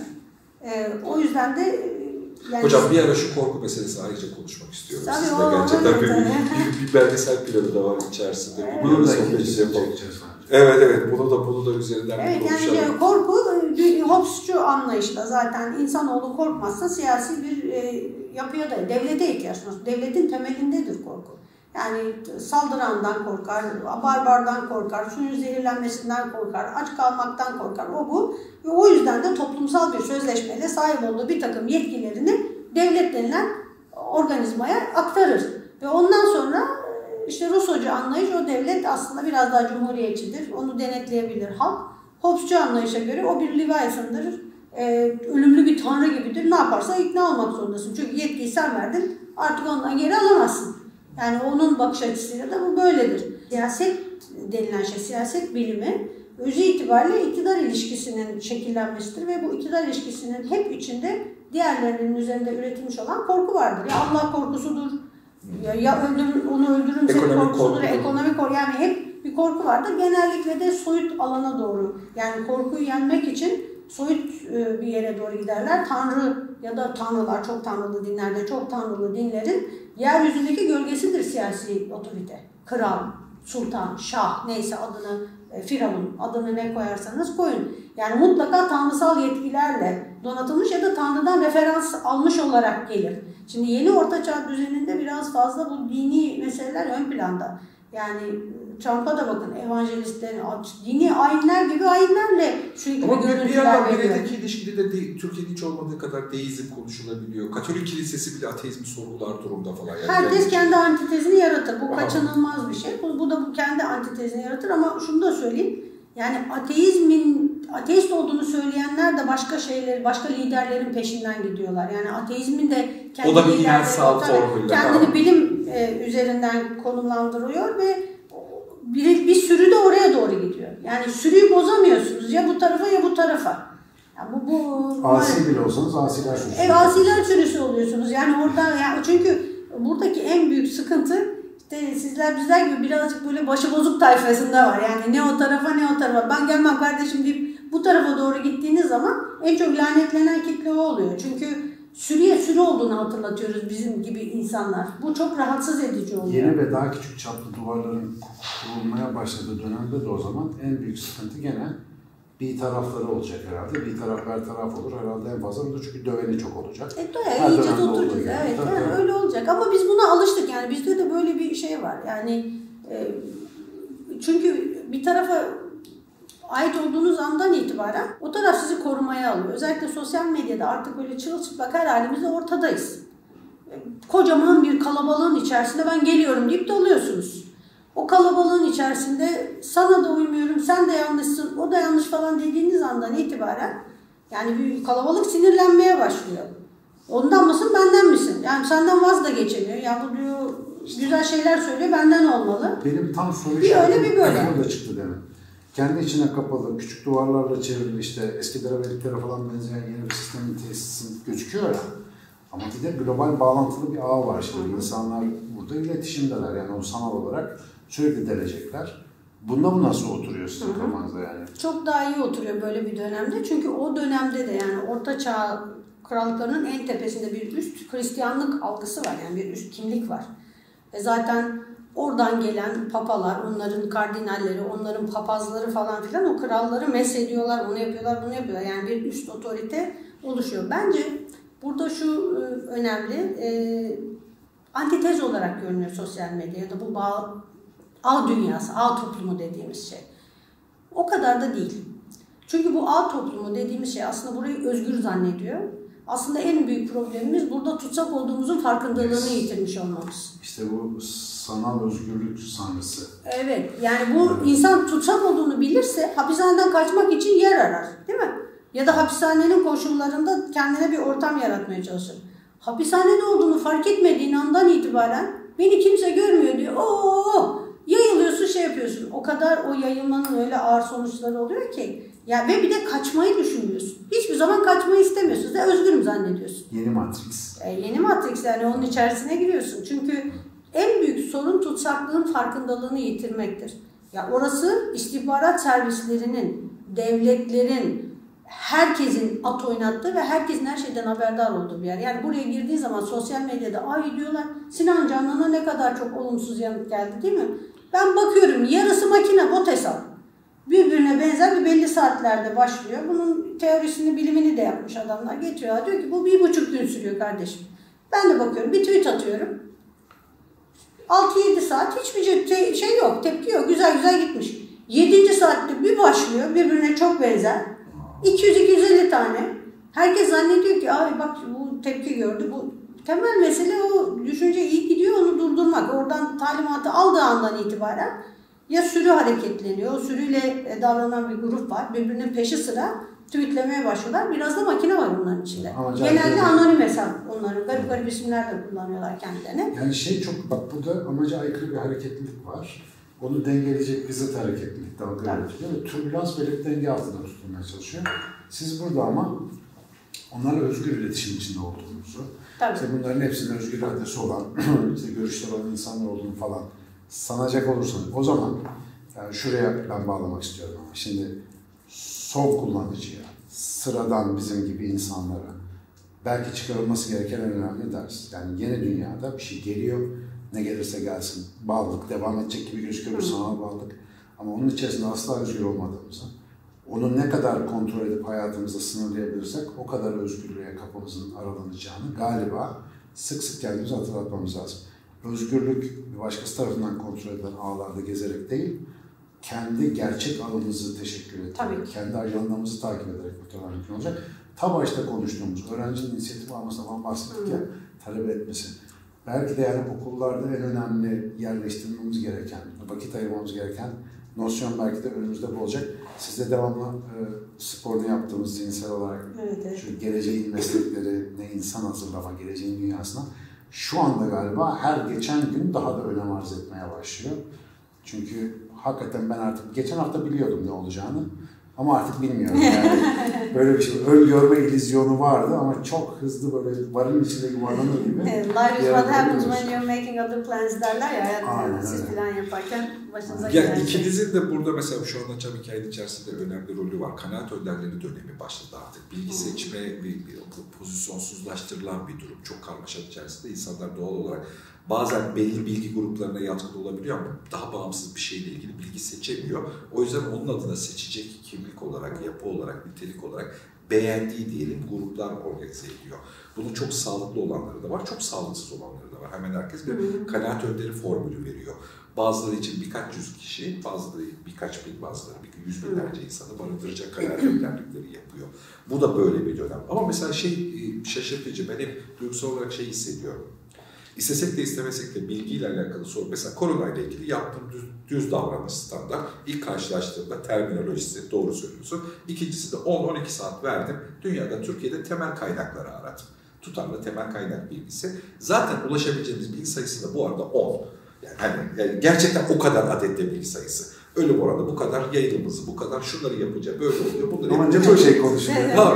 Speaker 1: O yüzden de... Yani
Speaker 2: Hocam bir ara şu korku meselesi ayrıca konuşmak istiyorum.
Speaker 1: Tabii
Speaker 2: Sizde
Speaker 1: o,
Speaker 2: gerçekten
Speaker 1: evet,
Speaker 2: bir,
Speaker 1: evet.
Speaker 2: bir, bir belgesel planı da var içerisinde.
Speaker 1: Evet.
Speaker 2: Bunu da sohbet yapalım. Evet evet bunu da bunu da üzerinden
Speaker 1: evet,
Speaker 2: bir konuşalım.
Speaker 1: Yani korku Hobbes'cu anlayışla zaten insanoğlu korkmazsa siyasi bir e, yapıya da devlete ihtiyaç var. Devletin temelindedir korku. Yani saldırandan korkar, barbardan korkar, suyun zehirlenmesinden korkar, aç kalmaktan korkar, o bu. Ve o yüzden de toplumsal bir sözleşmeyle sahip olduğu bir takım yetkilerini devlet denilen organizmaya aktarır. Ve ondan sonra işte Rousseau'cu anlayış, o devlet aslında biraz daha cumhuriyetçidir, onu denetleyebilir halk. Hobbes'cu anlayışa göre o bir Leviathan'dır, e, ölümlü bir tanrı gibidir, ne yaparsa ikna olmak zorundasın. Çünkü yetkiyi sen verdin, artık ondan geri alamazsın. Yani onun bakış açısıyla da bu böyledir. Siyaset denilen şey, siyaset bilimi özü itibariyle iktidar ilişkisinin şekillenmesidir ve bu iktidar ilişkisinin hep içinde diğerlerinin üzerinde üretilmiş olan korku vardır. Ya Allah korkusudur, ya, ya öldürün, onu öldürürüm seni korkusudur, ekonomik korku, yani hep bir korku vardır. Genellikle de soyut alana doğru, yani korkuyu yenmek için soyut bir yere doğru giderler. Tanrı ya da tanrılar, çok tanrılı dinlerde, çok tanrılı dinlerin yeryüzündeki gölgesidir siyasi otorite. Kral, sultan, şah, neyse adını, firavun, adını ne koyarsanız koyun. Yani mutlaka tanrısal yetkilerle donatılmış ya da Tanrı'dan referans almış olarak gelir. Şimdi yeni ortaçağ düzeninde biraz fazla bu dini meseleler ön planda. Yani Trump'a da bakın, evangelistlerin, dini ayinler gibi ayinlerle sürekli
Speaker 2: ama
Speaker 1: bir görüntüler veriyor.
Speaker 2: Ama bir yandan biredeki ilişkide de de, Türkiye'de hiç olmadığı kadar deizm konuşulabiliyor. Katolik kilisesi bile ateizmi sorgular durumda falan. Yani
Speaker 1: herkes
Speaker 2: yani
Speaker 1: kendi antitezini yaratır. Bu kaçınılmaz bir şey. Bu, bu da bu kendi antitezini yaratır ama şunu da söyleyeyim. Yani ateizmin, ateist olduğunu söyleyenler de başka şeyler, başka liderlerin peşinden gidiyorlar. Yani ateizmin de kendi
Speaker 2: o da bir inansal formülle.
Speaker 1: Kendini ha. bilim e, üzerinden konumlandırıyor ve bir, bir sürü de oraya doğru gidiyor. Yani sürüyü bozamıyorsunuz. Ya bu tarafa ya bu tarafa. Ya bu, bu
Speaker 3: asi bile olsanız asiler sürüsü.
Speaker 1: Evet, asiler sürüsü oluyorsunuz. Yani orada, yani çünkü buradaki en büyük sıkıntı işte sizler bizler gibi birazcık böyle başıbozuk tayfasında var. Yani ne o tarafa ne o tarafa. Ben gelmem kardeşim deyip bu tarafa doğru gittiğiniz zaman en çok lanetlenen kitle o oluyor. Çünkü sürüye sürü olduğunu hatırlatıyoruz bizim gibi insanlar. Bu çok rahatsız edici oluyor.
Speaker 3: Yeni ve daha küçük çaplı duvarların kurulmaya başladığı dönemde de o zaman en büyük sıkıntı gene bir tarafları olacak herhalde. Bir taraf her taraf olur herhalde en fazla. Bu da çünkü döveni çok olacak.
Speaker 1: Evet, iyice oturacak. Evet, tabii, yani tabii. Öyle olacak. Ama biz buna alıştık. Yani bizde de böyle bir şey var. Yani e, çünkü bir tarafa ait olduğunuz andan itibaren o taraf sizi korumaya alıyor. Özellikle sosyal medyada artık böyle çırılçıplak her halimizde ortadayız. Kocaman bir kalabalığın içerisinde ben geliyorum deyip doluyorsunuz. O kalabalığın içerisinde sana da uymuyorum, sen de yanlışsın, o da yanlış falan dediğiniz andan itibaren yani bir kalabalık sinirlenmeye başlıyor. Ondan mısın, benden misin? Yani senden vaz da geçemiyor. Ya bu diyor güzel şeyler söylüyor, benden olmalı.
Speaker 3: Benim tam soru
Speaker 1: bir öyle bir böyle.
Speaker 3: Orada çıktı demin. Kendi içine kapalı, küçük duvarlarla çevrili işte eskilere ve liklere falan benzeyen yeni bir sistemin tesisi gözüküyor ya. Ama bir de global bağlantılı bir ağ var. İşte insanlar burada iletişimdeler. Yani o sanal olarak sürekli derecekler. Bunda bu nasıl oturuyor sizin kafanızda yani?
Speaker 1: Çok daha iyi oturuyor böyle bir dönemde. Çünkü o dönemde de yani Orta Çağ krallıklarının en tepesinde bir üst Hristiyanlık algısı var. Yani bir üst kimlik var. Ve zaten oradan gelen papalar, onların kardinalleri, onların papazları falan filan o kralları meshediyorlar, onu yapıyorlar, bunu yapıyorlar. Yani bir üst otorite oluşuyor. Bence burada şu önemli, e, antitez olarak görünüyor sosyal medya ya da bu bağ, ağ dünyası, ağ toplumu dediğimiz şey. O kadar da değil. Çünkü bu ağ toplumu dediğimiz şey aslında burayı özgür zannediyor. Aslında en büyük problemimiz burada tutsak olduğumuzun farkındalığını yitirmiş olmamız.
Speaker 3: İşte bu sanal özgürlük sanrısı.
Speaker 1: Evet, yani bu evet. insan tutsak olduğunu bilirse hapishaneden kaçmak için yer arar, değil mi? Ya da hapishanenin koşullarında kendine bir ortam yaratmaya çalışır. Hapishanede olduğunu fark etmediğin andan itibaren beni kimse görmüyor diyor. Oo, yayılıyorsun, şey yapıyorsun. O kadar o yayılmanın öyle ağır sonuçları oluyor ki. Ya ve bir de kaçmayı düşünmüyorsun. Hiçbir zaman kaçmayı istemiyorsun. Ve özgürüm zannediyorsun.
Speaker 3: Yeni Matrix.
Speaker 1: E, yeni Matrix yani onun içerisine giriyorsun. Çünkü en büyük sorun tutsaklığın farkındalığını yitirmektir. Ya orası istihbarat servislerinin, devletlerin, herkesin at oynattığı ve herkesin her şeyden haberdar olduğu bir yer. Yani buraya girdiği zaman sosyal medyada ay diyorlar Sinan Canan'a ne kadar çok olumsuz yanıt geldi değil mi? Ben bakıyorum yarısı makine bot hesap. Birbirine benzer bir belli saatlerde başlıyor. Bunun teorisini, bilimini de yapmış adamlar. Getiriyorlar. Diyor ki bu bir buçuk gün sürüyor kardeşim. Ben de bakıyorum. Bir tweet atıyorum. altı yedi saat hiçbir şey yok. Tepki yok. Güzel güzel gitmiş. yedinci saatte bir başlıyor. Birbirine çok benzer. iki yüz iki yüz elli tane. Herkes zannediyor ki ay bak bu tepki gördü. Bu temel mesele o düşünce iyi gidiyor. Onu durdurmak. Oradan talimatı aldığı andan itibaren ya sürü hareketleniyor, o sürüyle davranan bir grup var, birbirinin peşi sıra tweetlemeye başlıyorlar. Biraz da makine var onların içinde. Ama genelde anonim hesap onların, garip garip isimler de kullanıyorlar kendilerine.
Speaker 3: Yani şey çok, bak burada amaca aykırı bir hareketlilik var. Onu dengeleyecek bir zıt hareketlilik dalga yaratıyor ve türbülans belirli denge altında tutulmaya çalışıyor. Siz burada ama onlarla özgür iletişim içinde olduğunuzu,
Speaker 1: Tabii.
Speaker 3: işte bunların hepsinin özgür iradesi olan, işte görüşleri olan insanlar olduğunu falan sanacak olursanız, o zaman yani şuraya ben bağlamak istiyorum ama şimdi son kullanıcıya, sıradan bizim gibi insanlara belki çıkarılması gereken en önemli ders. Yani yeni dünyada bir şey geliyor, ne gelirse gelsin, bağlılık devam edecek gibi gözüküyor, sanal bağlılık. Ama onun içerisinde asla özgür olmadığımızı, onu ne kadar kontrol edip hayatımızda sınırlayabilirsek o kadar özgürlüğe kapımızın aralanacağını galiba sık sık kendimize hatırlatmamız lazım. Özgürlük başkası tarafından kontrol edilen ağlarda gezerek değil, kendi gerçek ağımızı teşekkür ederek, kendi ajanlarımızı takip ederek bu kadar mümkün olacak. Ta başta konuştuğumuz öğrencinin inisiyatif almasından bahsettik ya, talep etmesi. Belki de yani okullarda en önemli yerleştirmemiz gereken, vakit ayırmamız gereken nosyon belki de önümüzde bu olacak. Siz de devamlı e, sporunu yaptığımız zihinsel olarak
Speaker 1: evet, evet.
Speaker 3: şu geleceğin meslekleri, ne insan hazırlama, geleceğin dünyasına şu anda galiba her geçen gün daha da önem arz etmeye başlıyor. Çünkü hakikaten ben artık geçen hafta biliyordum ne olacağını ama artık bilmiyorum. Yani böyle bir şey, öngörme illüzyonu vardı ama çok hızlı böyle varın içinde yuvarlanır gibi.
Speaker 1: Life is what happens when you're making other plans derler ya.
Speaker 3: Aynen,
Speaker 1: siz
Speaker 3: öyle.
Speaker 1: Plan yaparken başınıza
Speaker 2: gelen
Speaker 1: gelen
Speaker 2: şey. İkinizin
Speaker 1: şey.
Speaker 2: de burada mesela şu anda Çam hikayenin içerisinde önemli rolü var. Kanaat önderleri dönemi başladı artık. Bilgi seçme bir, bir pozisyonsuzlaştırılan bir durum. Çok karmaşanın içerisinde insanlar doğal olarak bazen belli bilgi gruplarına yatkın olabiliyor ama daha bağımsız bir şeyle ilgili bilgi seçemiyor. O yüzden onun adına seçecek kimlik olarak, yapı olarak, nitelik olarak beğendiği diyelim gruplar organize ediyor. Bunun çok sağlıklı olanları da var, çok sağlıksız olanları da var. Hemen herkes bir kanaat önderi formülü veriyor. Bazıları için birkaç yüz kişi, bazıları birkaç bin, bazıları bir yüz binlerce insanı barındıracak kanaat önderlikleri yapıyor. Bu da böyle bir dönem. Ama mesela şey şaşırtıcı, ben hep duygusal olarak şey hissediyorum. İstesek de istemesek de bilgiyle alakalı soru. Mesela koronayla ilgili yaptığım düz, düz davranış standart. İlk karşılaştığımda terminolojisi doğru söylüyorsun. İkincisi de on on iki saat verdim. Dünyada, Türkiye'de temel kaynakları aradım. Tutarlı temel kaynak bilgisi. Zaten ulaşabileceğimiz bilgi sayısı da bu arada on. Yani, hani, yani gerçekten o kadar adette bilgi sayısı. Ölüm oranı bu kadar, yayılım hızı bu kadar, şunları yapınca böyle oluyor, bunları
Speaker 3: ama
Speaker 2: yapınca
Speaker 3: çok şey konuşuyor.
Speaker 2: Var.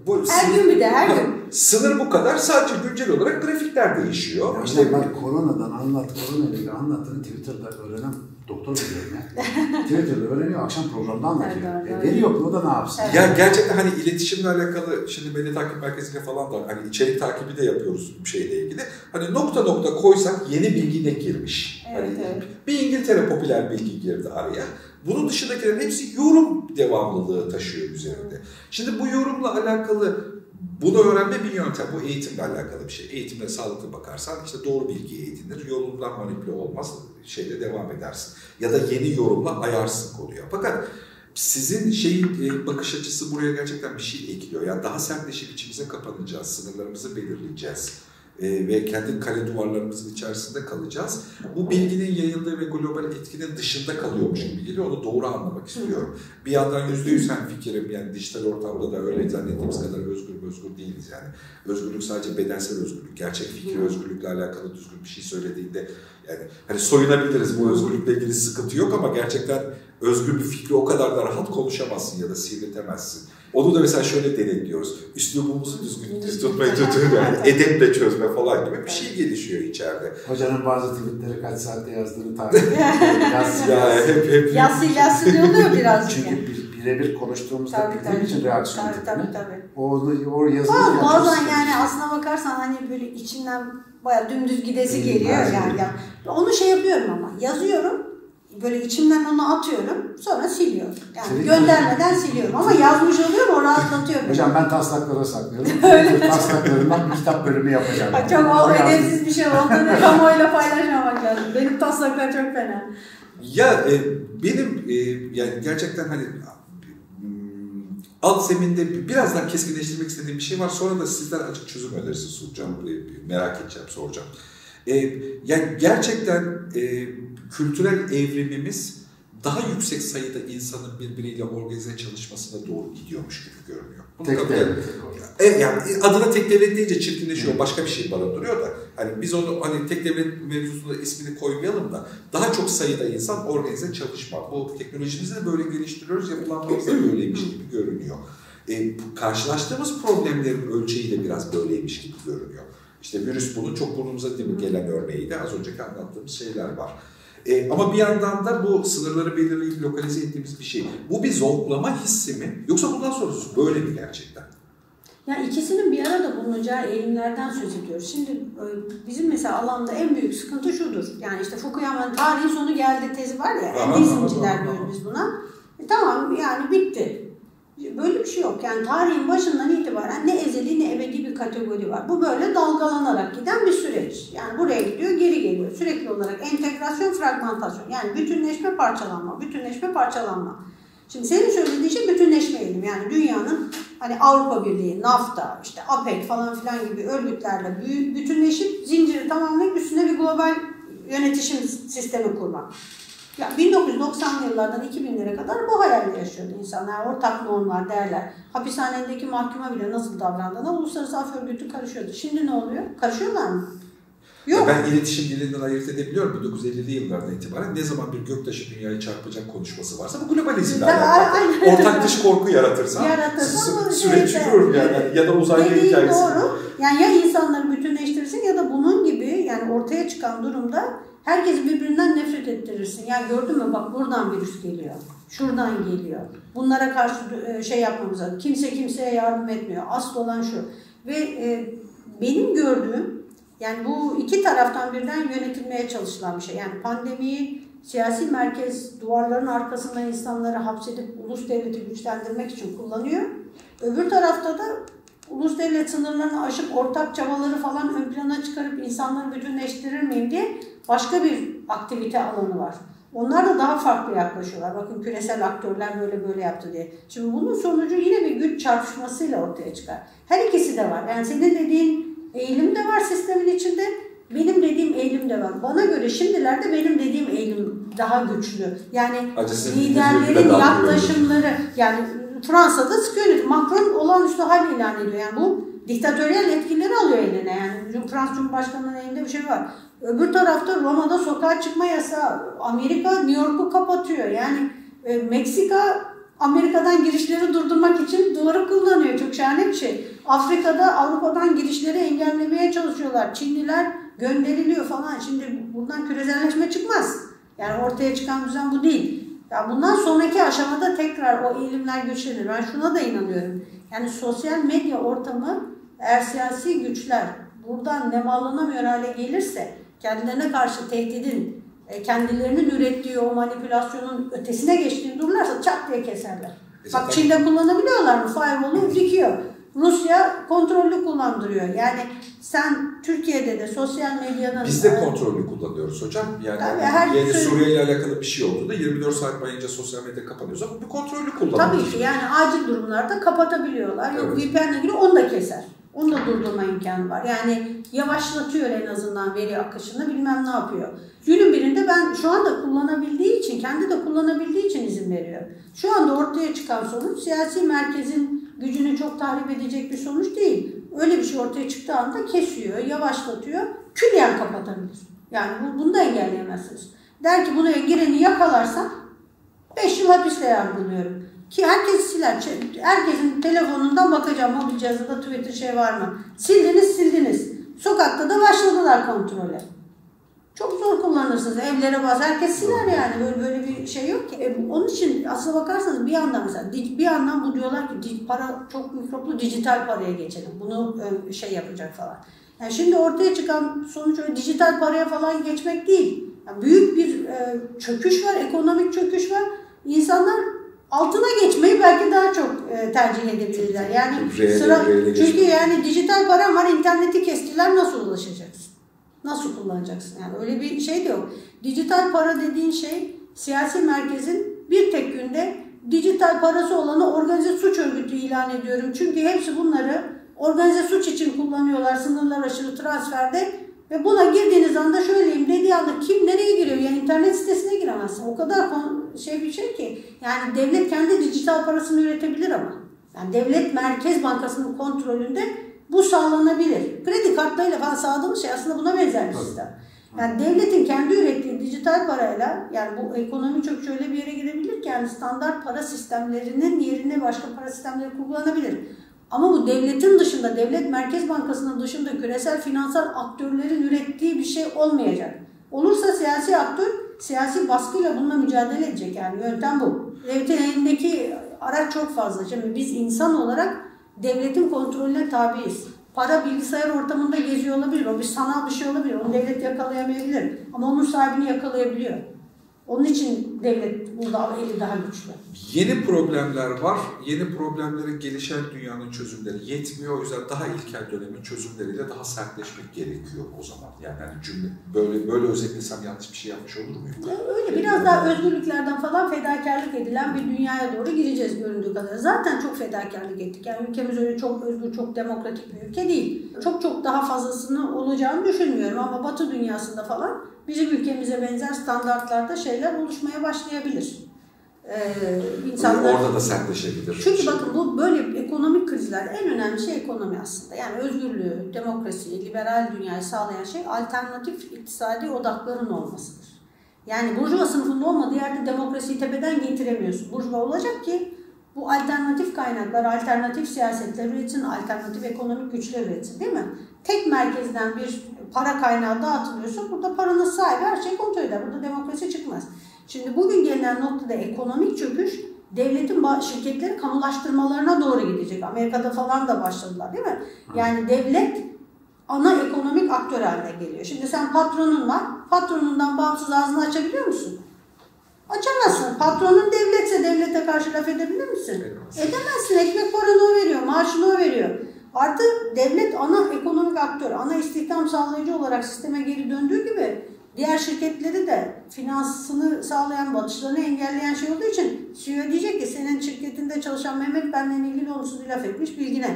Speaker 2: Bu
Speaker 1: her
Speaker 2: sınır,
Speaker 1: gün bir de her gün.
Speaker 2: Sınır bu kadar. Sadece güncel olarak grafikler değişiyor.
Speaker 3: Yani
Speaker 2: işte
Speaker 3: ben koronadan anlat, korona ile ilgili anlattığını Twitter'da öğrenen doktor biliyorum ya. Twitter'da öğreniyor, akşam programda anlatıyor.
Speaker 1: Evet, evet.
Speaker 3: E, veri yok, o da ne yapsın?
Speaker 1: Evet.
Speaker 2: Ya gerçekten hani iletişimle alakalı, şimdi medya takip merkeziyle falan da hani içerik takibi de yapıyoruz bir şeyle ilgili. Hani nokta nokta koysak yeni bilgi ne girmiş?
Speaker 1: Evet,
Speaker 2: hani
Speaker 1: evet.
Speaker 2: Bir İngiltere popüler bilgi girdi araya. Bunun dışındakilerin hepsi yorum devamlılığı taşıyor üzerinde. Şimdi bu yorumla alakalı bunu öğrenme bir yöntem. Bu eğitimle alakalı bir şey. Eğitimle sağlıklı bakarsan işte doğru bilgi edinir. Yorumdan manipüle olmaz. Şeyle devam edersin. Ya da yeni yorumla ayarsın konuya. Fakat sizin şeyin bakış açısı buraya gerçekten bir şey ekliyor. Yani daha sertleşip içimize kapanacağız. Sınırlarımızı belirleyeceğiz. Ee, ve kendi kale duvarlarımızın içerisinde kalacağız. Bu bilginin yayıldığı ve global etkinin dışında kalıyormuş gibi geliyor. Onu doğru anlamak istiyorum. Bir yandan yüzde yüz hemfikirim. Yani dijital ortamda da öyle zannettiğimiz kadar özgür özgür değiliz yani. Özgürlük sadece bedensel özgürlük. Gerçek fikri özgürlükle alakalı düzgün bir şey söylediğinde yani hani soyunabiliriz, bu özgürlükle ilgili sıkıntı yok ama gerçekten özgür bir fikri o kadar da rahat konuşamazsın ya da sivriltemezsin. Onu da mesela şöyle denetliyoruz. Üslubumuzu düzgün düz tutmayı tutuyor yani edeple çözme falan gibi bir şey gelişiyor içeride.
Speaker 3: Hocanın bazı tweetleri kaç saatte yazdığını takip ediyor. Yaz,
Speaker 2: Ya
Speaker 3: yaz.
Speaker 2: hep hep.
Speaker 1: Yassı yassı oluyor birazcık.
Speaker 3: Çünkü
Speaker 1: Yani.
Speaker 3: bir- birebir konuştuğumuzda
Speaker 1: Tabii,
Speaker 3: bildiğim
Speaker 1: tabii.
Speaker 3: için reaksiyon
Speaker 1: Tabii,
Speaker 3: tipini.
Speaker 1: tabii, tabii.
Speaker 3: O, o yazılı
Speaker 1: Ama bazen
Speaker 3: çok
Speaker 1: yani aslına bakarsan hani böyle içinden bayağı dümdüz gidesi
Speaker 3: Hmm,
Speaker 1: geliyor
Speaker 3: evet.
Speaker 1: yani. yani. Onu şey yapıyorum ama yazıyorum. Böyle içimden onu atıyorum. Sonra siliyorum. Yani
Speaker 3: Senin
Speaker 1: göndermeden siliyorum. Ama yazmış oluyorum o rahatlatıyor beni.
Speaker 3: Hocam ben taslaklara saklıyorum. Taslaklarından bir kitap bölümü yapacağım.
Speaker 1: Bak çok o edepsiz bir şey olduğunu kamuoyuyla paylaşmamak lazım. Benim taslaklar çok fena.
Speaker 2: Ya e, benim e, yani gerçekten hani alt zeminde biraz daha keskinleştirmek istediğim bir şey var. Sonra da sizden açık çözüm önerisi sunacağım. Merak edeceğim, soracağım. Ee, yani gerçekten e, kültürel evrimimiz daha yüksek sayıda insanın birbiriyle organize çalışmasına doğru gidiyormuş gibi görünüyor. Bunu
Speaker 3: Tek
Speaker 2: kabul
Speaker 3: devlet.
Speaker 2: Evet, yani adına tek devlet deyince çirkinleşiyor, başka bir şey barındırıyor da hani biz onu hani tek devlet mevzusunda ismini koymayalım da daha çok sayıda insan organize çalışma. Bu teknolojimizi de böyle geliştiriyoruz, yapılanmamız da böyleymiş gibi görünüyor. E, karşılaştığımız problemlerin ölçeği de biraz böyleymiş gibi görünüyor. İşte virüs bunun çok burnumuza değil mi gelen örneği de az önceki anlattığımız şeyler var. E, ama bir yandan da bu sınırları belirleyip lokalize ettiğimiz bir şey. Bu bir zonklama hissi mi? Yoksa bundan sonrası böyle mi gerçekten?
Speaker 1: Yani ikisinin bir arada bulunacağı eğilimlerden söz ediyoruz. Şimdi bizim mesela alanda en büyük sıkıntı şudur. Yani işte Fukuyama'nın tarihin sonu geldi tezi var ya, endizmciler diyoruz biz buna. E tamam yani bitti. Böyle bir şey yok. Yani tarihin başından itibaren ne ezeli ne ebedi bir kategori var. Bu böyle dalgalanarak giden bir süreç. Yani buraya gidiyor, geri geliyor. Sürekli olarak entegrasyon, fragmentasyon. Yani bütünleşme, parçalanma, bütünleşme, parçalanma. Şimdi senin söylediğin şey bütünleşme eğilimi. Yani dünyanın hani Avrupa Birliği, NAFTA, işte APEC falan filan gibi örgütlerle bütünleşip zinciri tamamlayıp üstüne bir global yönetişim sistemi kurmak. Ya bin dokuz yüz doksanlı yıllardan iki binlere kadar bu hayalle yaşıyordu insanlar. Ortak normlar, değerler. Hapishanedeki mahkuma bile nasıl davrandığına Uluslararası Af Örgütü karışıyordu. Şimdi ne oluyor? Karışıyorlar mı? Yok.
Speaker 2: Ya ben iletişim dilinden ayırt edebiliyorum. bin dokuz yüz ellili yıllardan itibaren ne zaman bir göktaşı dünyayı çarpacak konuşması varsa bu globalizmle alakalı. Ortak dış korku yaratırsa,
Speaker 1: yaratırsa
Speaker 2: süreç yürür yani ya da uzaylı hikayesi.
Speaker 1: Doğru. Yani ya insanları bütünleştirirsin ya da bunun gibi yani ortaya çıkan durumda herkesi birbirinden nefret ettirirsin. Yani gördün mü bak buradan virüs geliyor. Şuradan geliyor. Bunlara karşı şey yapmamız lazım. Kimse kimseye yardım etmiyor. Asıl olan şu. Ve e, benim gördüğüm yani bu iki taraftan birden yönetilmeye çalışılan bir şey. Yani pandemiyi siyasi merkez duvarların arkasında insanları hapsedip ulus devleti güçlendirmek için kullanıyor. Öbür tarafta da ulus devlet sınırlarını aşıp ortak çabaları falan ön plana çıkarıp insanları bütünleştirir miyim diye başka bir aktivite alanı var. Onlar da daha farklı yaklaşıyorlar. Bakın küresel aktörler böyle böyle yaptı diye. Şimdi bunun sonucu yine bir güç çarpışmasıyla ortaya çıkar. Her ikisi de var. Yani senin dediğin eğilim de var sistemin içinde. Benim dediğim eğilim de var. Bana göre şimdilerde benim dediğim eğilim daha güçlü. Yani
Speaker 2: Acısı
Speaker 1: liderlerin yaklaşımları yani Fransa'da sıkı yönetim. Macron olağanüstü hal ilan ediyor. Yani bu diktatöryel etkileri alıyor eline. Yani Fransız Cumhurbaşkanı'nın elinde bir şey var. Öbür tarafta Roma'da sokağa çıkma yasağı. Amerika New York'u kapatıyor. Yani e, Meksika Amerika'dan girişleri durdurmak için duvarı kullanıyor. Çok şahane bir şey. Afrika'da Avrupa'dan girişleri engellemeye çalışıyorlar. Çinliler gönderiliyor falan. Şimdi buradan küreselleşme çıkmaz. Yani ortaya çıkan düzen bu değil. Ya bundan sonraki aşamada tekrar o eğilimler güçlenir. Ben şuna da inanıyorum. Yani sosyal medya ortamı eğer siyasi güçler buradan nemalanamıyor hale gelirse, kendilerine karşı tehdidin, kendilerinin ürettiği o manipülasyonun ötesine geçtiğini dururlarsa çat diye keserler. E Bak Çin'de kullanabiliyorlar mı? Firewall'u dikiyor. Rusya kontrollü kullandırıyor. Yani sen Türkiye'de de sosyal medyanın...
Speaker 2: Biz de kontrollü kullanıyoruz hocam. Yani
Speaker 1: tabii,
Speaker 2: yeni Suriye ile alakalı bir şey olduğunda yirmi dört saat boyunca sosyal medya kapanıyoruz ama bir kontrollü kullanıyoruz.
Speaker 1: Tabii ki yani acil durumlarda kapatabiliyorlar. Evet. Yok V P N'le ilgili onu da keser. Onu da durdurma imkanı var. Yani yavaşlatıyor en azından veri akışını, bilmem ne yapıyor. Günün birinde ben şu anda kullanabildiği için, kendi de kullanabildiği için izin veriyor. Şu anda ortaya çıkan sonuç siyasi merkezin gücünü çok tahrip edecek bir sonuç değil. Öyle bir şey ortaya çıktığı anda kesiyor, yavaşlatıyor, külliyen kapatabilir. Yani bu, bunu da engelleyemezsiniz. Der ki buna gireni yakalarsam beş yıl hapisle yargılıyorum. Ki herkes siler. Herkesin telefonundan bakacağım mobil cihazında Twitter şey var mı? Sildiniz sildiniz. Sokakta da başladılar kontrole. Çok zor kullanırsınız. Evlere bas. Herkes siler yani. Böyle böyle bir şey yok ki. E, onun için aslına bakarsanız bir yandan mesela bir yandan bu diyorlar ki para çok mikroplu, dijital paraya geçelim. Bunu şey yapacak falan. Yani şimdi ortaya çıkan sonuç öyle dijital paraya falan geçmek değil. Yani büyük bir e, çöküş var. Ekonomik çöküş var. İnsanlar altına geçmeyi belki daha çok e, tercih edebilirler. Yani
Speaker 2: R'ye,
Speaker 1: sıra
Speaker 2: R'ye
Speaker 1: çünkü yani dijital para var, interneti kestiler, nasıl ulaşacaksın? Nasıl kullanacaksın? Yani öyle bir şey de yok. Dijital para dediğin şey siyasi merkezin bir tek günde dijital parası olanı organize suç örgütü ilan ediyorum. Çünkü hepsi bunları organize suç için kullanıyorlar sınırlar aşırı transferde. Ve buna girdiğiniz anda şöyleyim dediği anda kim nereye giriyor? Yani internet sitesine giremezsin. O kadar şey bir şey ki. Yani devlet kendi dijital parasını üretebilir ama. Yani devlet Merkez Bankası'nın kontrolünde bu sağlanabilir. Kredi kartlarıyla falan sağladığımız şey aslında buna benzer bir sistem. Yani devletin kendi ürettiği dijital parayla yani bu ekonomi çok şöyle bir yere gidebilir ki yani standart para sistemlerinin yerine başka para sistemleri kullanabilir. Ama bu devletin dışında, devlet Merkez Bankası'nın dışında küresel finansal aktörlerin ürettiği bir şey olmayacak. Olursa siyasi aktör, siyasi baskıyla bununla mücadele edecek yani yöntem bu. Devletin elindeki araç çok fazla. Şimdi biz insan olarak devletin kontrolüne tabiiz. Para bilgisayar ortamında geziyor olabilir, o bir sanal bir şey olabilir, onu devlet yakalayamayabilir. Ama onun sahibini yakalayabiliyor. Onun için devlet burada eli daha güçlü.
Speaker 2: Yeni problemler var. Yeni problemlere gelişen dünyanın çözümleri yetmiyor. O yüzden daha ilkel dönemin çözümleriyle daha sertleşmek gerekiyor o zaman. Yani, yani cümle böyle böyle özetlesem yanlış bir şey yapmış olur muyum?
Speaker 1: Öyle biraz daha özgürlüklerden falan fedakarlık edilen bir dünyaya doğru gireceğiz göründüğü kadar. Zaten çok fedakarlık ettik. Yani ülkemiz öyle çok özgür, çok demokratik bir ülke değil. Çok çok daha fazlasını olacağını düşünmüyorum ama Batı dünyasında falan bizim ülkemize benzer standartlarda şeyler oluşmaya başlayabilir. Ee, insanlar,
Speaker 2: orada da sertleşebilir.
Speaker 1: Çünkü bakın bu böyle ekonomik krizler en önemli şey ekonomi aslında. Yani özgürlüğü, demokrasiyi, liberal dünyayı sağlayan şey alternatif iktisadi odakların olmasıdır. Yani burjuva sınıfında olmadığı yerde demokrasiyi tepeden getiremiyorsun. Burjuva olacak ki bu alternatif kaynaklar, alternatif siyasetler üretsin, alternatif ekonomik güçler üretsin değil mi? Tek merkezden bir para kaynağı dağıtılıyorsa burada paranın sahibi her şeyi kontrol eder. Burada demokrasi çıkmaz. Şimdi bugün gelinen noktada ekonomik çöküş devletin şirketleri kamulaştırmalarına doğru gidecek. Amerika'da falan da başladılar değil mi? Yani devlet ana ekonomik aktör haline geliyor. Şimdi sen patronun var, patronundan bağımsız ağzını açabiliyor musun? Açamazsın. Patronun devletse devlete karşı laf edebilir misin? Edemezsin. Ekmek paranı o veriyor, maaşını o veriyor. Artı devlet ana ekonomik aktör, ana istihdam sağlayıcı olarak sisteme geri döndüğü gibi diğer şirketleri de finansını sağlayan, batışlarını engelleyen şey olduğu için C E O diyecek ki senin şirketinde çalışan Mehmet benimle ilgili olumsuz bir laf etmiş, bilgine.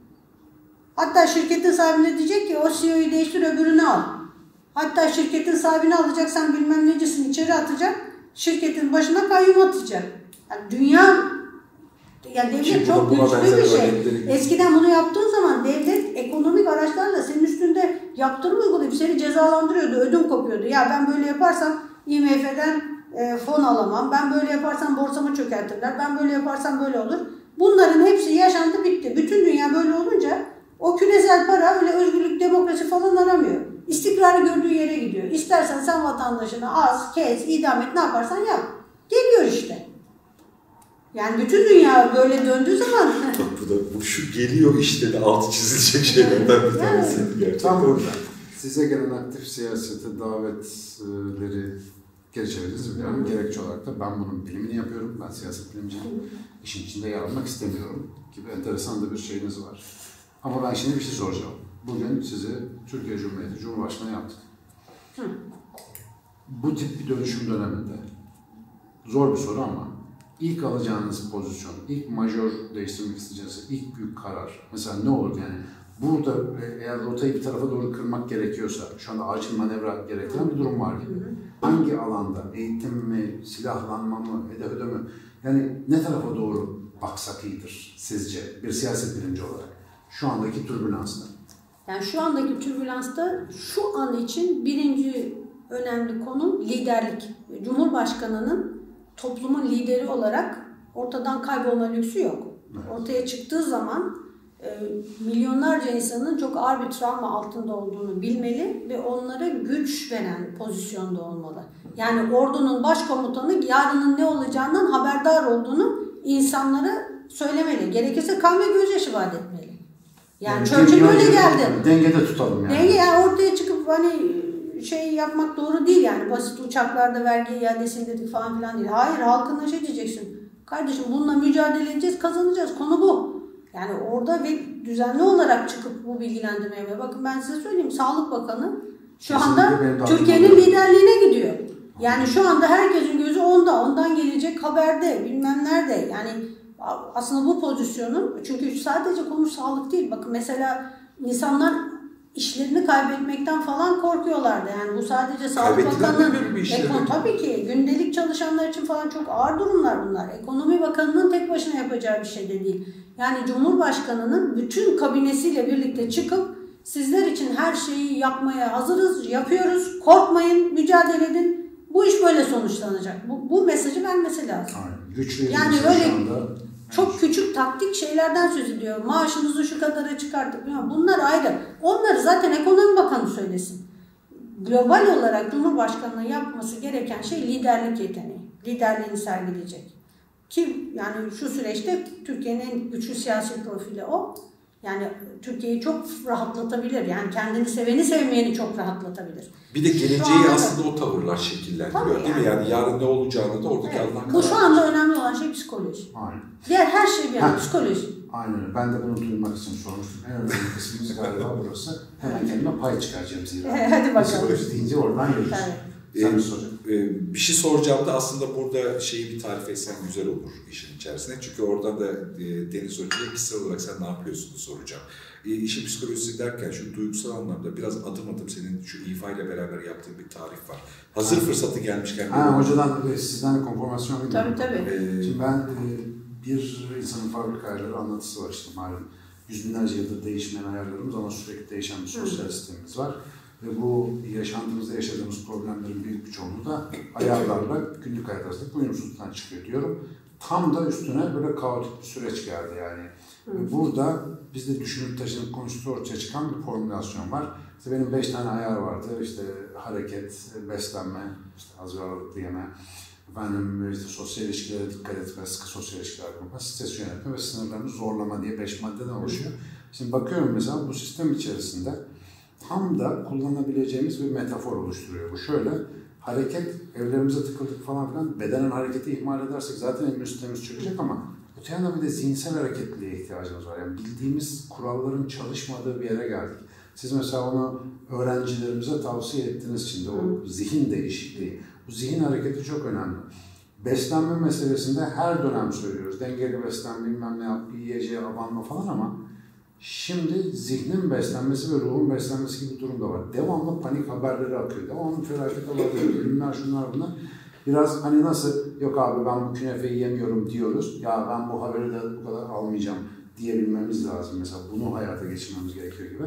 Speaker 1: Hatta şirketin sahibine diyecek ki o C E O'yu değiştir öbürünü al. Hatta şirketin sahibini alacaksan bilmem necisin içeri atacak, şirketin başına kayyum atacak. Yani dünya, yani devlet çok güçlü bir şey. Eskiden bunu yaptığın zaman devlet ekonomik araçlarla senin üstünde yaptırım uygulayıp seni cezalandırıyordu, ödüm kopuyordu. Ya ben böyle yaparsam I M F'den e, fon alamam, ben böyle yaparsam borsamı çökertirler, ben böyle yaparsam böyle olur. Bunların hepsi yaşandı bitti. Bütün dünya böyle olunca o küresel para öyle özgürlük, demokrasi falan aramıyor. İstikrarı gördüğü yere gidiyor. İstersen sen vatandaşını az, kes, idam et, ne yaparsan yap. Geliyor işte. Yani bütün dünya böyle döndüğü zaman...
Speaker 2: bu da bu şu geliyor işte de altı çizilecek şeylerden bir tanesi gerçekten.
Speaker 3: Tam burada. Size gelen aktif siyasete davetleri geçebiliriz biliyorum. Hmm. Gerekçe olarak da ben bunun bilimini yapıyorum. Ben siyaset bilimciyim. Hmm. İşin içinde yer almak istemiyorum gibi enteresan da bir şeyiniz var. Ama ben şimdi bir şey soracağım. Bugün sizi Türkiye Cumhuriyeti Cumhurbaşkanı yaptık. Hmm. Bu tip bir dönüşüm döneminde zor bir soru ama ilk alacağınız pozisyon, ilk majör değiştirmek isteyeceğiniz ilk büyük karar mesela ne olur yani? Burada eğer rotayı bir tarafa doğru kırmak gerekiyorsa, şu anda acil manevra gerektiren bir durum var gibi. Hı hı. Hangi alanda, eğitim mi, silahlanma mı, hedef mü? Yani ne tarafa doğru baksak iyidir sizce bir siyaset bilimci olarak şu andaki türbülansta?
Speaker 1: Yani şu andaki türbülansta şu an için birinci önemli konu liderlik. Cumhurbaşkanının toplumun lideri olarak ortadan kaybolma lüksü yok. Evet. Ortaya çıktığı zaman e, milyonlarca insanın çok ağır bir travma altında olduğunu bilmeli ve onlara güç veren pozisyonda olmalı. Yani ordunun başkomutanı yarının ne olacağından haberdar olduğunu insanlara söylemeli. Gerekirse kan ve gözyaşı vaat etmeli. Yani, yani Churchill böyle geldi.
Speaker 3: Dengede tutalım yani.
Speaker 1: Denge yani ortaya çıkıp hani şey yapmak doğru değil yani. Basit uçaklarda vergi iadesi indirdik falan filan değil. Hayır, halkına şey diyeceksin. Kardeşim bununla mücadele edeceğiz, kazanacağız. Konu bu. Yani orada ve düzenli olarak çıkıp bu bilgilendirmeye. Bakın ben size söyleyeyim. Sağlık Bakanı şu Kesinlikle anda Türkiye'nin liderliğine gidiyor. Yani şu anda herkesin gözü onda. Ondan gelecek haberde, bilmem nerede. Yani aslında bu pozisyonun, çünkü sadece konu sağlık değil. Bakın mesela insanlar işlerini kaybetmekten falan korkuyorlardı. Yani bu sadece Sağlık Bakanı'nın, ekon, tabii ki gündelik çalışanlar için falan çok ağır durumlar bunlar. Ekonomi Bakanı'nın tek başına yapacağı bir şey de değil. Yani Cumhurbaşkanı'nın bütün kabinesiyle birlikte çıkıp sizler için her şeyi yapmaya hazırız, yapıyoruz, korkmayın, mücadele edin. Bu iş böyle sonuçlanacak. Bu, bu mesajı vermesi lazım.
Speaker 3: Aynen. Güçlü
Speaker 1: yani öyle çok küçük taktik şeylerden söz ediyor. Maaşınızı şu kadara çıkarttık. Bunlar ayrı. Onları zaten Ekonomi Bakanı söylesin. Global olarak Cumhurbaşkanı'nın yapması gereken şey liderlik yeteneği. Liderliğini sergileyecek. Ki yani şu süreçte Türkiye'nin en güçlü siyasi profili o. Yani Türkiye'yi çok rahatlatabilir. Yani kendini seveni sevmeyeni çok rahatlatabilir.
Speaker 2: Bir de geleceği anda, aslında o tavırlar şekillendiriyor değil yani. mi? Yani yarın ne olacağını da oradaki evet. alınan
Speaker 1: Bu şu anda önemli olan şey psikoloji.
Speaker 3: Aynen.
Speaker 1: Diğer her şey bir yana psikoloji.
Speaker 3: Aynen. Ben de bunu duymak için sormuştum. En önemli kısmımız galiba burası. Hemen kendime pay çıkaracağım zira.
Speaker 1: Hadi bakalım.
Speaker 3: Psikoloji deyince oradan yürürüz. Evet. Sen
Speaker 2: ee, e, bir şey soracağım da aslında burada şeyi bir tarif etsen güzel olur işin içerisinde. Çünkü oradan da e, Deniz Hoca'ya kişisel olarak sen ne yapıyorsun soracağım. E, işin psikolojisi derken şu duygusal anlamda biraz adım adım senin şu ifayla beraber yaptığın bir tarif var. Hazır fırsatı gelmişken.
Speaker 3: Ha, hocadan sizden konformasyon
Speaker 1: alayım. Tabii tabii.
Speaker 3: Ee, Şimdi ben e, bir insanın fabrika ayarları anlatısı var işte malum. Yüz binlerce yıldır değişmeyen ayarlarımız ama sürekli değişen bir sosyal sistemimiz var. Ve bu yaşantımızda yaşadığımız problemlerin büyük bir çoğunluğu da ayarlarla günlük hayat arasındaki uyumsuzluktan çıkıyor diyorum. Tam da üstüne böyle kaotik bir süreç geldi yani. Ve burada bizde düşünüp taşınıp konuştuğu ortaya çıkan bir formülasyon var. İşte benim beş tane ayar vardı. İşte hareket, beslenme, işte az ve ağırlıklı yeme, efendim işte sosyal ilişkilere dikkat etme, sıkı sosyal ilişkiler kurma, stres yönetme ve sınırlarını zorlama diye beş maddeden oluşuyor. Şimdi bakıyorum mesela bu sistem içerisinde tam da kullanabileceğimiz bir metafor oluşturuyor. Bu şöyle, hareket, evlerimize tıkıldık falan filan, bedenen hareketi ihmal edersek zaten immün sistemimiz çökecek ama öte yandan bir de zihinsel hareketliliğe ihtiyacımız var. Yani bildiğimiz kuralların çalışmadığı bir yere geldik. Siz mesela onu öğrencilerimize tavsiye ettiniz şimdi, o zihin değişikliği. Bu zihin hareketi çok önemli. Beslenme meselesinde her dönem söylüyoruz. Dengeli beslen, bilmem ne yap, yiyeceğe abanma falan ama şimdi zihnin beslenmesi ve ruhun beslenmesi gibi bir durum da var. Devamlı panik haberleri akıyor. Devamlı felaket haberleri, ölümler, şunlar bunlar. Biraz hani nasıl, yok abi ben bu künefeyi yemiyorum diyoruz. Ya ben bu haberi de bu kadar almayacağım diyebilmemiz lazım. Mesela bunu hayata geçirmemiz gerekiyor gibi.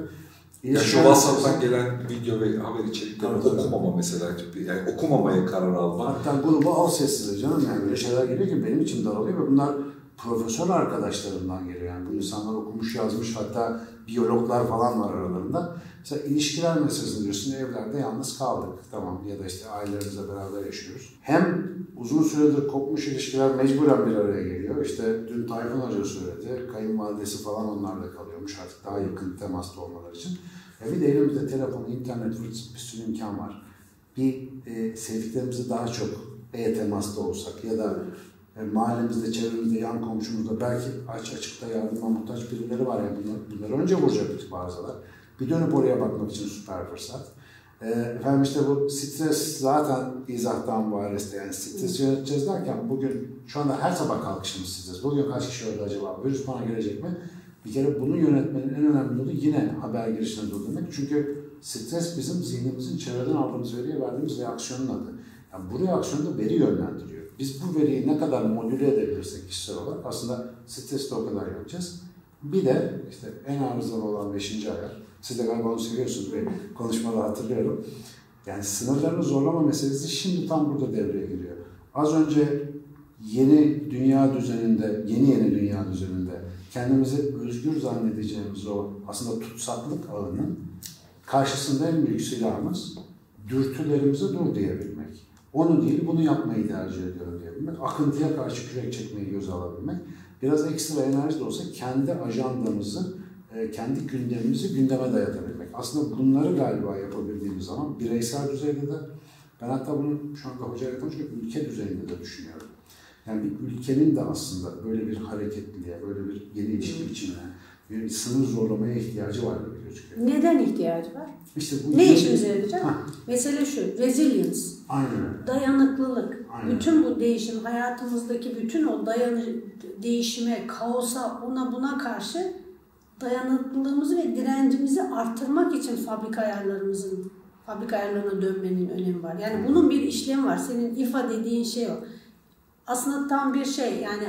Speaker 2: Ya şu WhatsApp'tan gelen video ve haber içeriklerini okumama mesela, yani okumamaya karar alma.
Speaker 3: Hatta grubu al sessize canım, yani böyle şeyler geliyor ki benim için daralıyor ve bunlar profesör arkadaşlarımdan geliyor. Yani bu insanlar okumuş, yazmış, hatta biyologlar falan var aralarında. Mesela ilişkiler meselesini diyorsun, evlerde yalnız kaldık, tamam, ya da işte ailelerimizle beraber yaşıyoruz. Hem uzun süredir kopmuş ilişkiler mecburen bir araya geliyor. İşte dün Tayfun Hoca söyledi, kayınvalidesi falan onlarla kalıyormuş artık daha yakın temasta olmaları için. Ya bir de elimizde telefon, internet, bir sürü imkan var. Bir e, sevdiklerimizi daha çok e-temasta olsak ya da e, mahallemizde, çevremizde, yan komşumuzda belki aç açıkta yardıma muhtaç birileri var. Yani bunlar, bunları önce vuracaktık bazılar. Bir dönüp oraya bakmak için süper fırsat. E, efendim işte bu stres zaten izahtan vareste. Yani stres yöneteceğiz derken bugün şu anda her sabah kalkışımız stres. Bugün kaç kişi öldü acaba? Virüs bana gelecek mi? Bir kere bunu yönetmenin en önemli yolu yine haber girişine durdurmak. Çünkü stres bizim zihnimizin çevreden aldığımız veriye verdiğimiz reaksiyonun adı. Yani bu reaksiyonu da veri yönlendiriyor. Biz bu veriyi ne kadar modüle edebilirsek kişisel olarak aslında stresi de o kadar yapacağız. Bir de işte en arızalı olan beşinci ayar. Siz de galiba onu seviyorsunuz ve konuşmada hatırlıyorum. Yani sınırlarını zorlama meselesi şimdi tam burada devreye giriyor. Az önce yeni dünya düzeninde, yeni yeni dünya düzeninde kendimizi özgür zannedeceğimiz o aslında tutsaklık ağının karşısında en büyük silahımız dürtülerimize dur diyebilmek. Onu değil, bunu yapmayı tercih ediyorum diyebilmek. Akıntıya karşı kürek çekmeyi göze alabilmek. Biraz ekstra enerji de olsa kendi ajandamızı, kendi gündemimizi gündeme dayatabilmek. Aslında bunları galiba yapabildiğimiz zaman bireysel düzeyde de, ben hatta bunu şu anda hocayla konuşuyorum, ülke düzeyinde de düşünüyorum. Yani bir ülkenin de aslında böyle bir hareketliliğe, böyle bir yeni ilişki biçimine, bir sınır zorlamaya ihtiyacı var gibi gözüküyor.
Speaker 1: Neden ihtiyacı var?
Speaker 3: İşte bu
Speaker 1: ne işimize yarayacak? Mesele şu, resilience,
Speaker 3: aynen.
Speaker 1: dayanıklılık.
Speaker 3: Aynen.
Speaker 1: Bütün bu değişim, hayatımızdaki bütün o dayanı değişime, kaosa, ona buna karşı dayanıklılığımızı ve direncimizi arttırmak için fabrika ayarlarımızın, fabrika ayarlarına dönmenin önemi var. Yani bunun bir işlemi var. Senin ifa dediğin şey o. Aslında tam bir şey, yani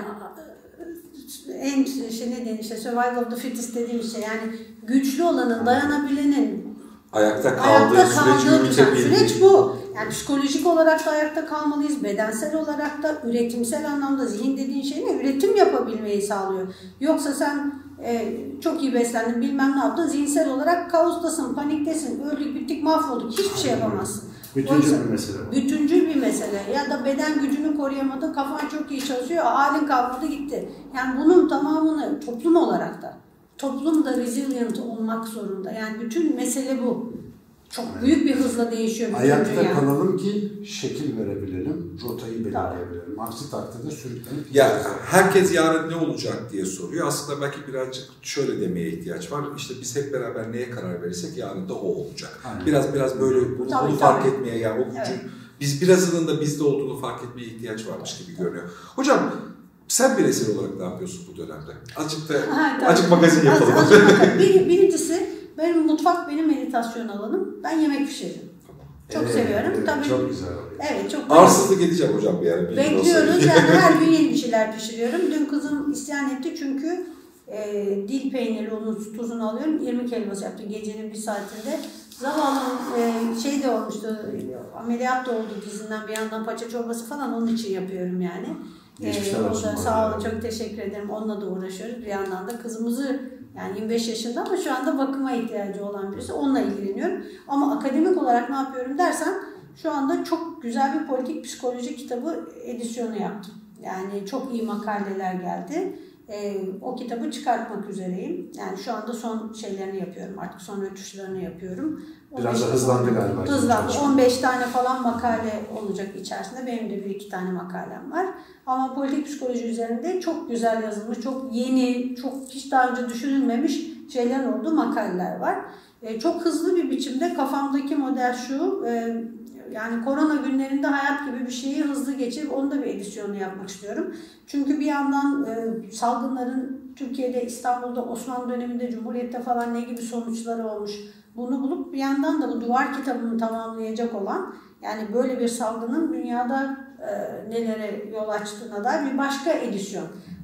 Speaker 1: en şey ne denir işte survival of the fittest dediğimiz şey, yani güçlü olanın, dayanabilenin
Speaker 2: ayakta kaldığı,
Speaker 1: ayakta kaldığı
Speaker 2: süreç,
Speaker 1: süreç bu. Yani psikolojik olarak da ayakta kalmalıyız, bedensel olarak da, üretimsel anlamda zihin dediğin şey ne? Üretim yapabilmeyi sağlıyor. Yoksa sen e, çok iyi beslendin, bilmem ne yaptın, zihinsel olarak kaostasın, paniktesin, öldük, bittik, mahvolduk, hiçbir şey yapamazsın.
Speaker 3: Bütüncül bir mesele bu.
Speaker 1: Bütüncül bir mesele. Ya da beden gücünü koruyamadın, kafan çok iyi çalışıyor, halin kalmadı gitti. Yani bunun tamamını toplum olarak da, toplum da resilient olmak zorunda. Yani bütün mesele bu. Çok yani büyük bir hızla değişiyor.
Speaker 3: Ayakta
Speaker 1: yani.
Speaker 3: kalalım ki şekil verebilelim, rotayı belirleyebilelim. Aksi takdirde sürüklenip...
Speaker 2: Ya herkes yarın ne olacak diye soruyor. Aslında belki birazcık şöyle demeye ihtiyaç var. İşte biz hep beraber neye karar verirsek yarın da o olacak. Aynen. Biraz biraz böyle bunu, tabii, bunu fark tabii. etmeye, yani o gücün, evet. biz birazının da bizde olduğunu fark etmeye ihtiyaç varmış gibi görünüyor. Hocam sen bireysel olarak ne yapıyorsun bu dönemde? Azıcık da ha, azıcık magazin yapalım. Az,
Speaker 1: Bir, birincisi benim mutfak benim meditasyon alanım. Ben yemek pişiririm. Çok evet, seviyorum.
Speaker 3: Evet,
Speaker 1: Tabii,
Speaker 3: çok güzel oluyor.
Speaker 1: Evet, çok
Speaker 2: arsızlık edeceğim hocam bir yer.
Speaker 1: Bekliyoruz. Yani her gün yeni bir şeyler pişiriyorum. Dün kızım isyan etti çünkü e, dil peyniri, onun tuzunu alıyorum. irmik helvası yaptım gecenin bir saatinde. Zavallım e, şey de olmuştu, ameliyat da oldu dizinden, bir yandan paça çorbası falan, onun için yapıyorum yani. Ee, o da sağ olun, çok teşekkür ederim. Onunla da uğraşıyoruz. Bir yandan da kızımızı, yani yirmi beş yaşında ama şu anda bakıma ihtiyacı olan birisi. Onunla ilgileniyorum. Ama akademik olarak ne yapıyorum dersen, şu anda çok güzel bir politik psikoloji kitabı edisyonu yaptım. Yani çok iyi makaleler geldi. Ee, o kitabı çıkartmak üzereyim. Yani şu anda son şeylerini yapıyorum. Artık son rötuşlarını yapıyorum.
Speaker 3: Biraz da hızlandı galiba.
Speaker 1: Hızlandı. on beş tane falan makale olacak içerisinde. Benim de bir iki tane makalem var. Ama politik psikoloji üzerinde çok güzel yazılmış, çok yeni, çok hiç daha önce düşünülmemiş şeyler olduğu makaleler var. Ee, çok hızlı bir biçimde kafamdaki model şu, e, yani korona günlerinde hayat gibi bir şeyi hızlı geçirip onu da bir edisyonu yapmak istiyorum. Çünkü bir yandan e, salgınların Türkiye'de, İstanbul'da, Osmanlı döneminde, Cumhuriyet'te falan ne gibi sonuçları olmuş, bunu bulup bir yandan da bu duvar kitabını tamamlayacak olan, yani böyle bir salgının dünyada e, nelere yol açtığına dair bir başka edisyon.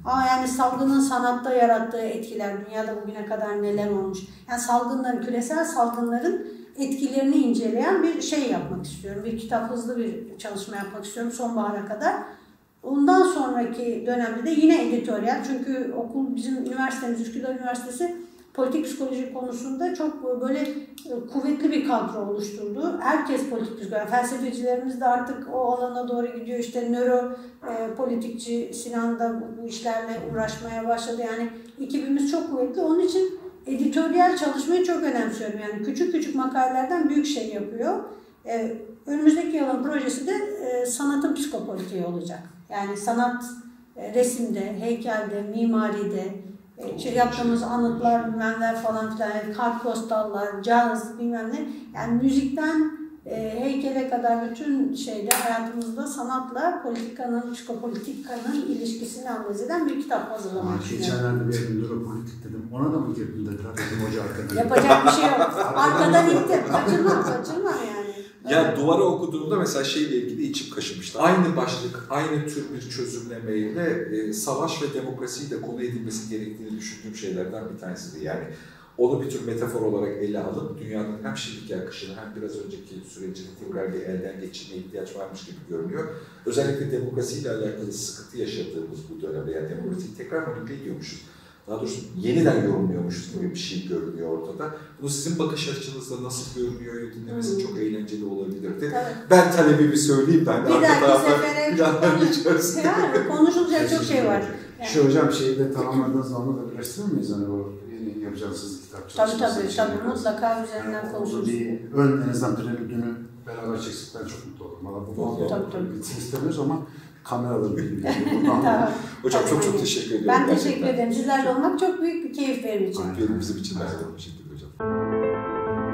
Speaker 1: Ama yani salgının sanatta yarattığı etkiler, dünyada bugüne kadar neler olmuş. Yani salgınların, küresel salgınların etkilerini inceleyen bir şey yapmak istiyorum. Bir kitap, hızlı bir çalışma yapmak istiyorum sonbahara kadar. Ondan sonraki dönemde de yine editoryal. Çünkü okul, bizim üniversitemiz, Üsküdar Üniversitesi politik psikoloji konusunda çok böyle kuvvetli bir kadro oluşturdu. Herkes politik psikoloji. Felsefecilerimiz de artık o alana doğru gidiyor. İşte nöro e, politikçi Sinan da bu işlerle uğraşmaya başladı. Yani ekibimiz çok kuvvetli. Onun için editoryal çalışmayı çok önemsiyorum. Yani küçük küçük makalelerden büyük şey yapıyor. E, önümüzdeki yılın projesi de e, sanatın psikopolitiği olacak. Yani sanat e, resimde, heykelde, mimaride, Şey yaptığımız anıtlar, bilmemler falan filan, yani kartpostallar, caz, bilmem ne. Yani müzikten e, heykele kadar bütün şeyde hayatımızda sanatla politikanın, psikopolitikanın ilişkisini analiz eden bir kitap hazırlamak istiyorum.
Speaker 3: Geçenlerde bir yerin nöropolitik dedim. Ona da mı girdin dediler? Dedim hoca arkadan.
Speaker 1: Yapacak bir şey yok. Arkadan ittim. Kaçırmam, kaçırmam yani.
Speaker 2: Ya evet. Duvara okuduğumda mesela şeyle ilgili içim kaşımıştı. Aynı başlık, aynı tür bir çözümlemeyle e, savaş ve demokrasiyi de konu edilmesi gerektiğini düşündüğüm şeylerden bir tanesiydi. Yani onu bir tür metafor olarak ele alıp dünyanın hem şimdiki akışını hem biraz önceki sürecini tekrar bir elden geçirmeye ihtiyaç varmış gibi görünüyor. Özellikle demokrasiyle alakalı sıkıntı yaşadığımız bu dönemde, yani demokrasiyi tekrar manipüle ediyormuşuz. Daha doğrusu yeniden yorumluyormuşuz gibi bir şey görünüyor ortada. Bunu sizin bakış açınızda nasıl görünüyor dinlemesi hmm. çok eğlenceli olabilirdi. Tabii. Ben talebimi söyleyeyim ben de.
Speaker 1: Bir dahaki sefere yani, konuşulacak çok şey var.
Speaker 3: Yani. Şu hocam şeyi de tamamladığınız zaman da birleştirir miyiz? Hani o yeni yapacağınız hızlı kitap çalışması.
Speaker 1: Tabii tabii, tabii. Mutlaka üzerinden yani konuşuruz.
Speaker 3: Bir ön en azından prelüdünü beraber çeksek ben çok mutlu olurum. Valla bu
Speaker 1: tabii, tabii.
Speaker 3: bitsin istemiyoruz ama kameraları bir
Speaker 1: tamam.
Speaker 2: Hocam çok çok teşekkür ediyorum.
Speaker 1: Ben teşekkür ederim. Sizlerle olmak çok büyük bir keyif benim için.
Speaker 2: Aynen. Bizim için de öyle. Teşekkür ederim hocam.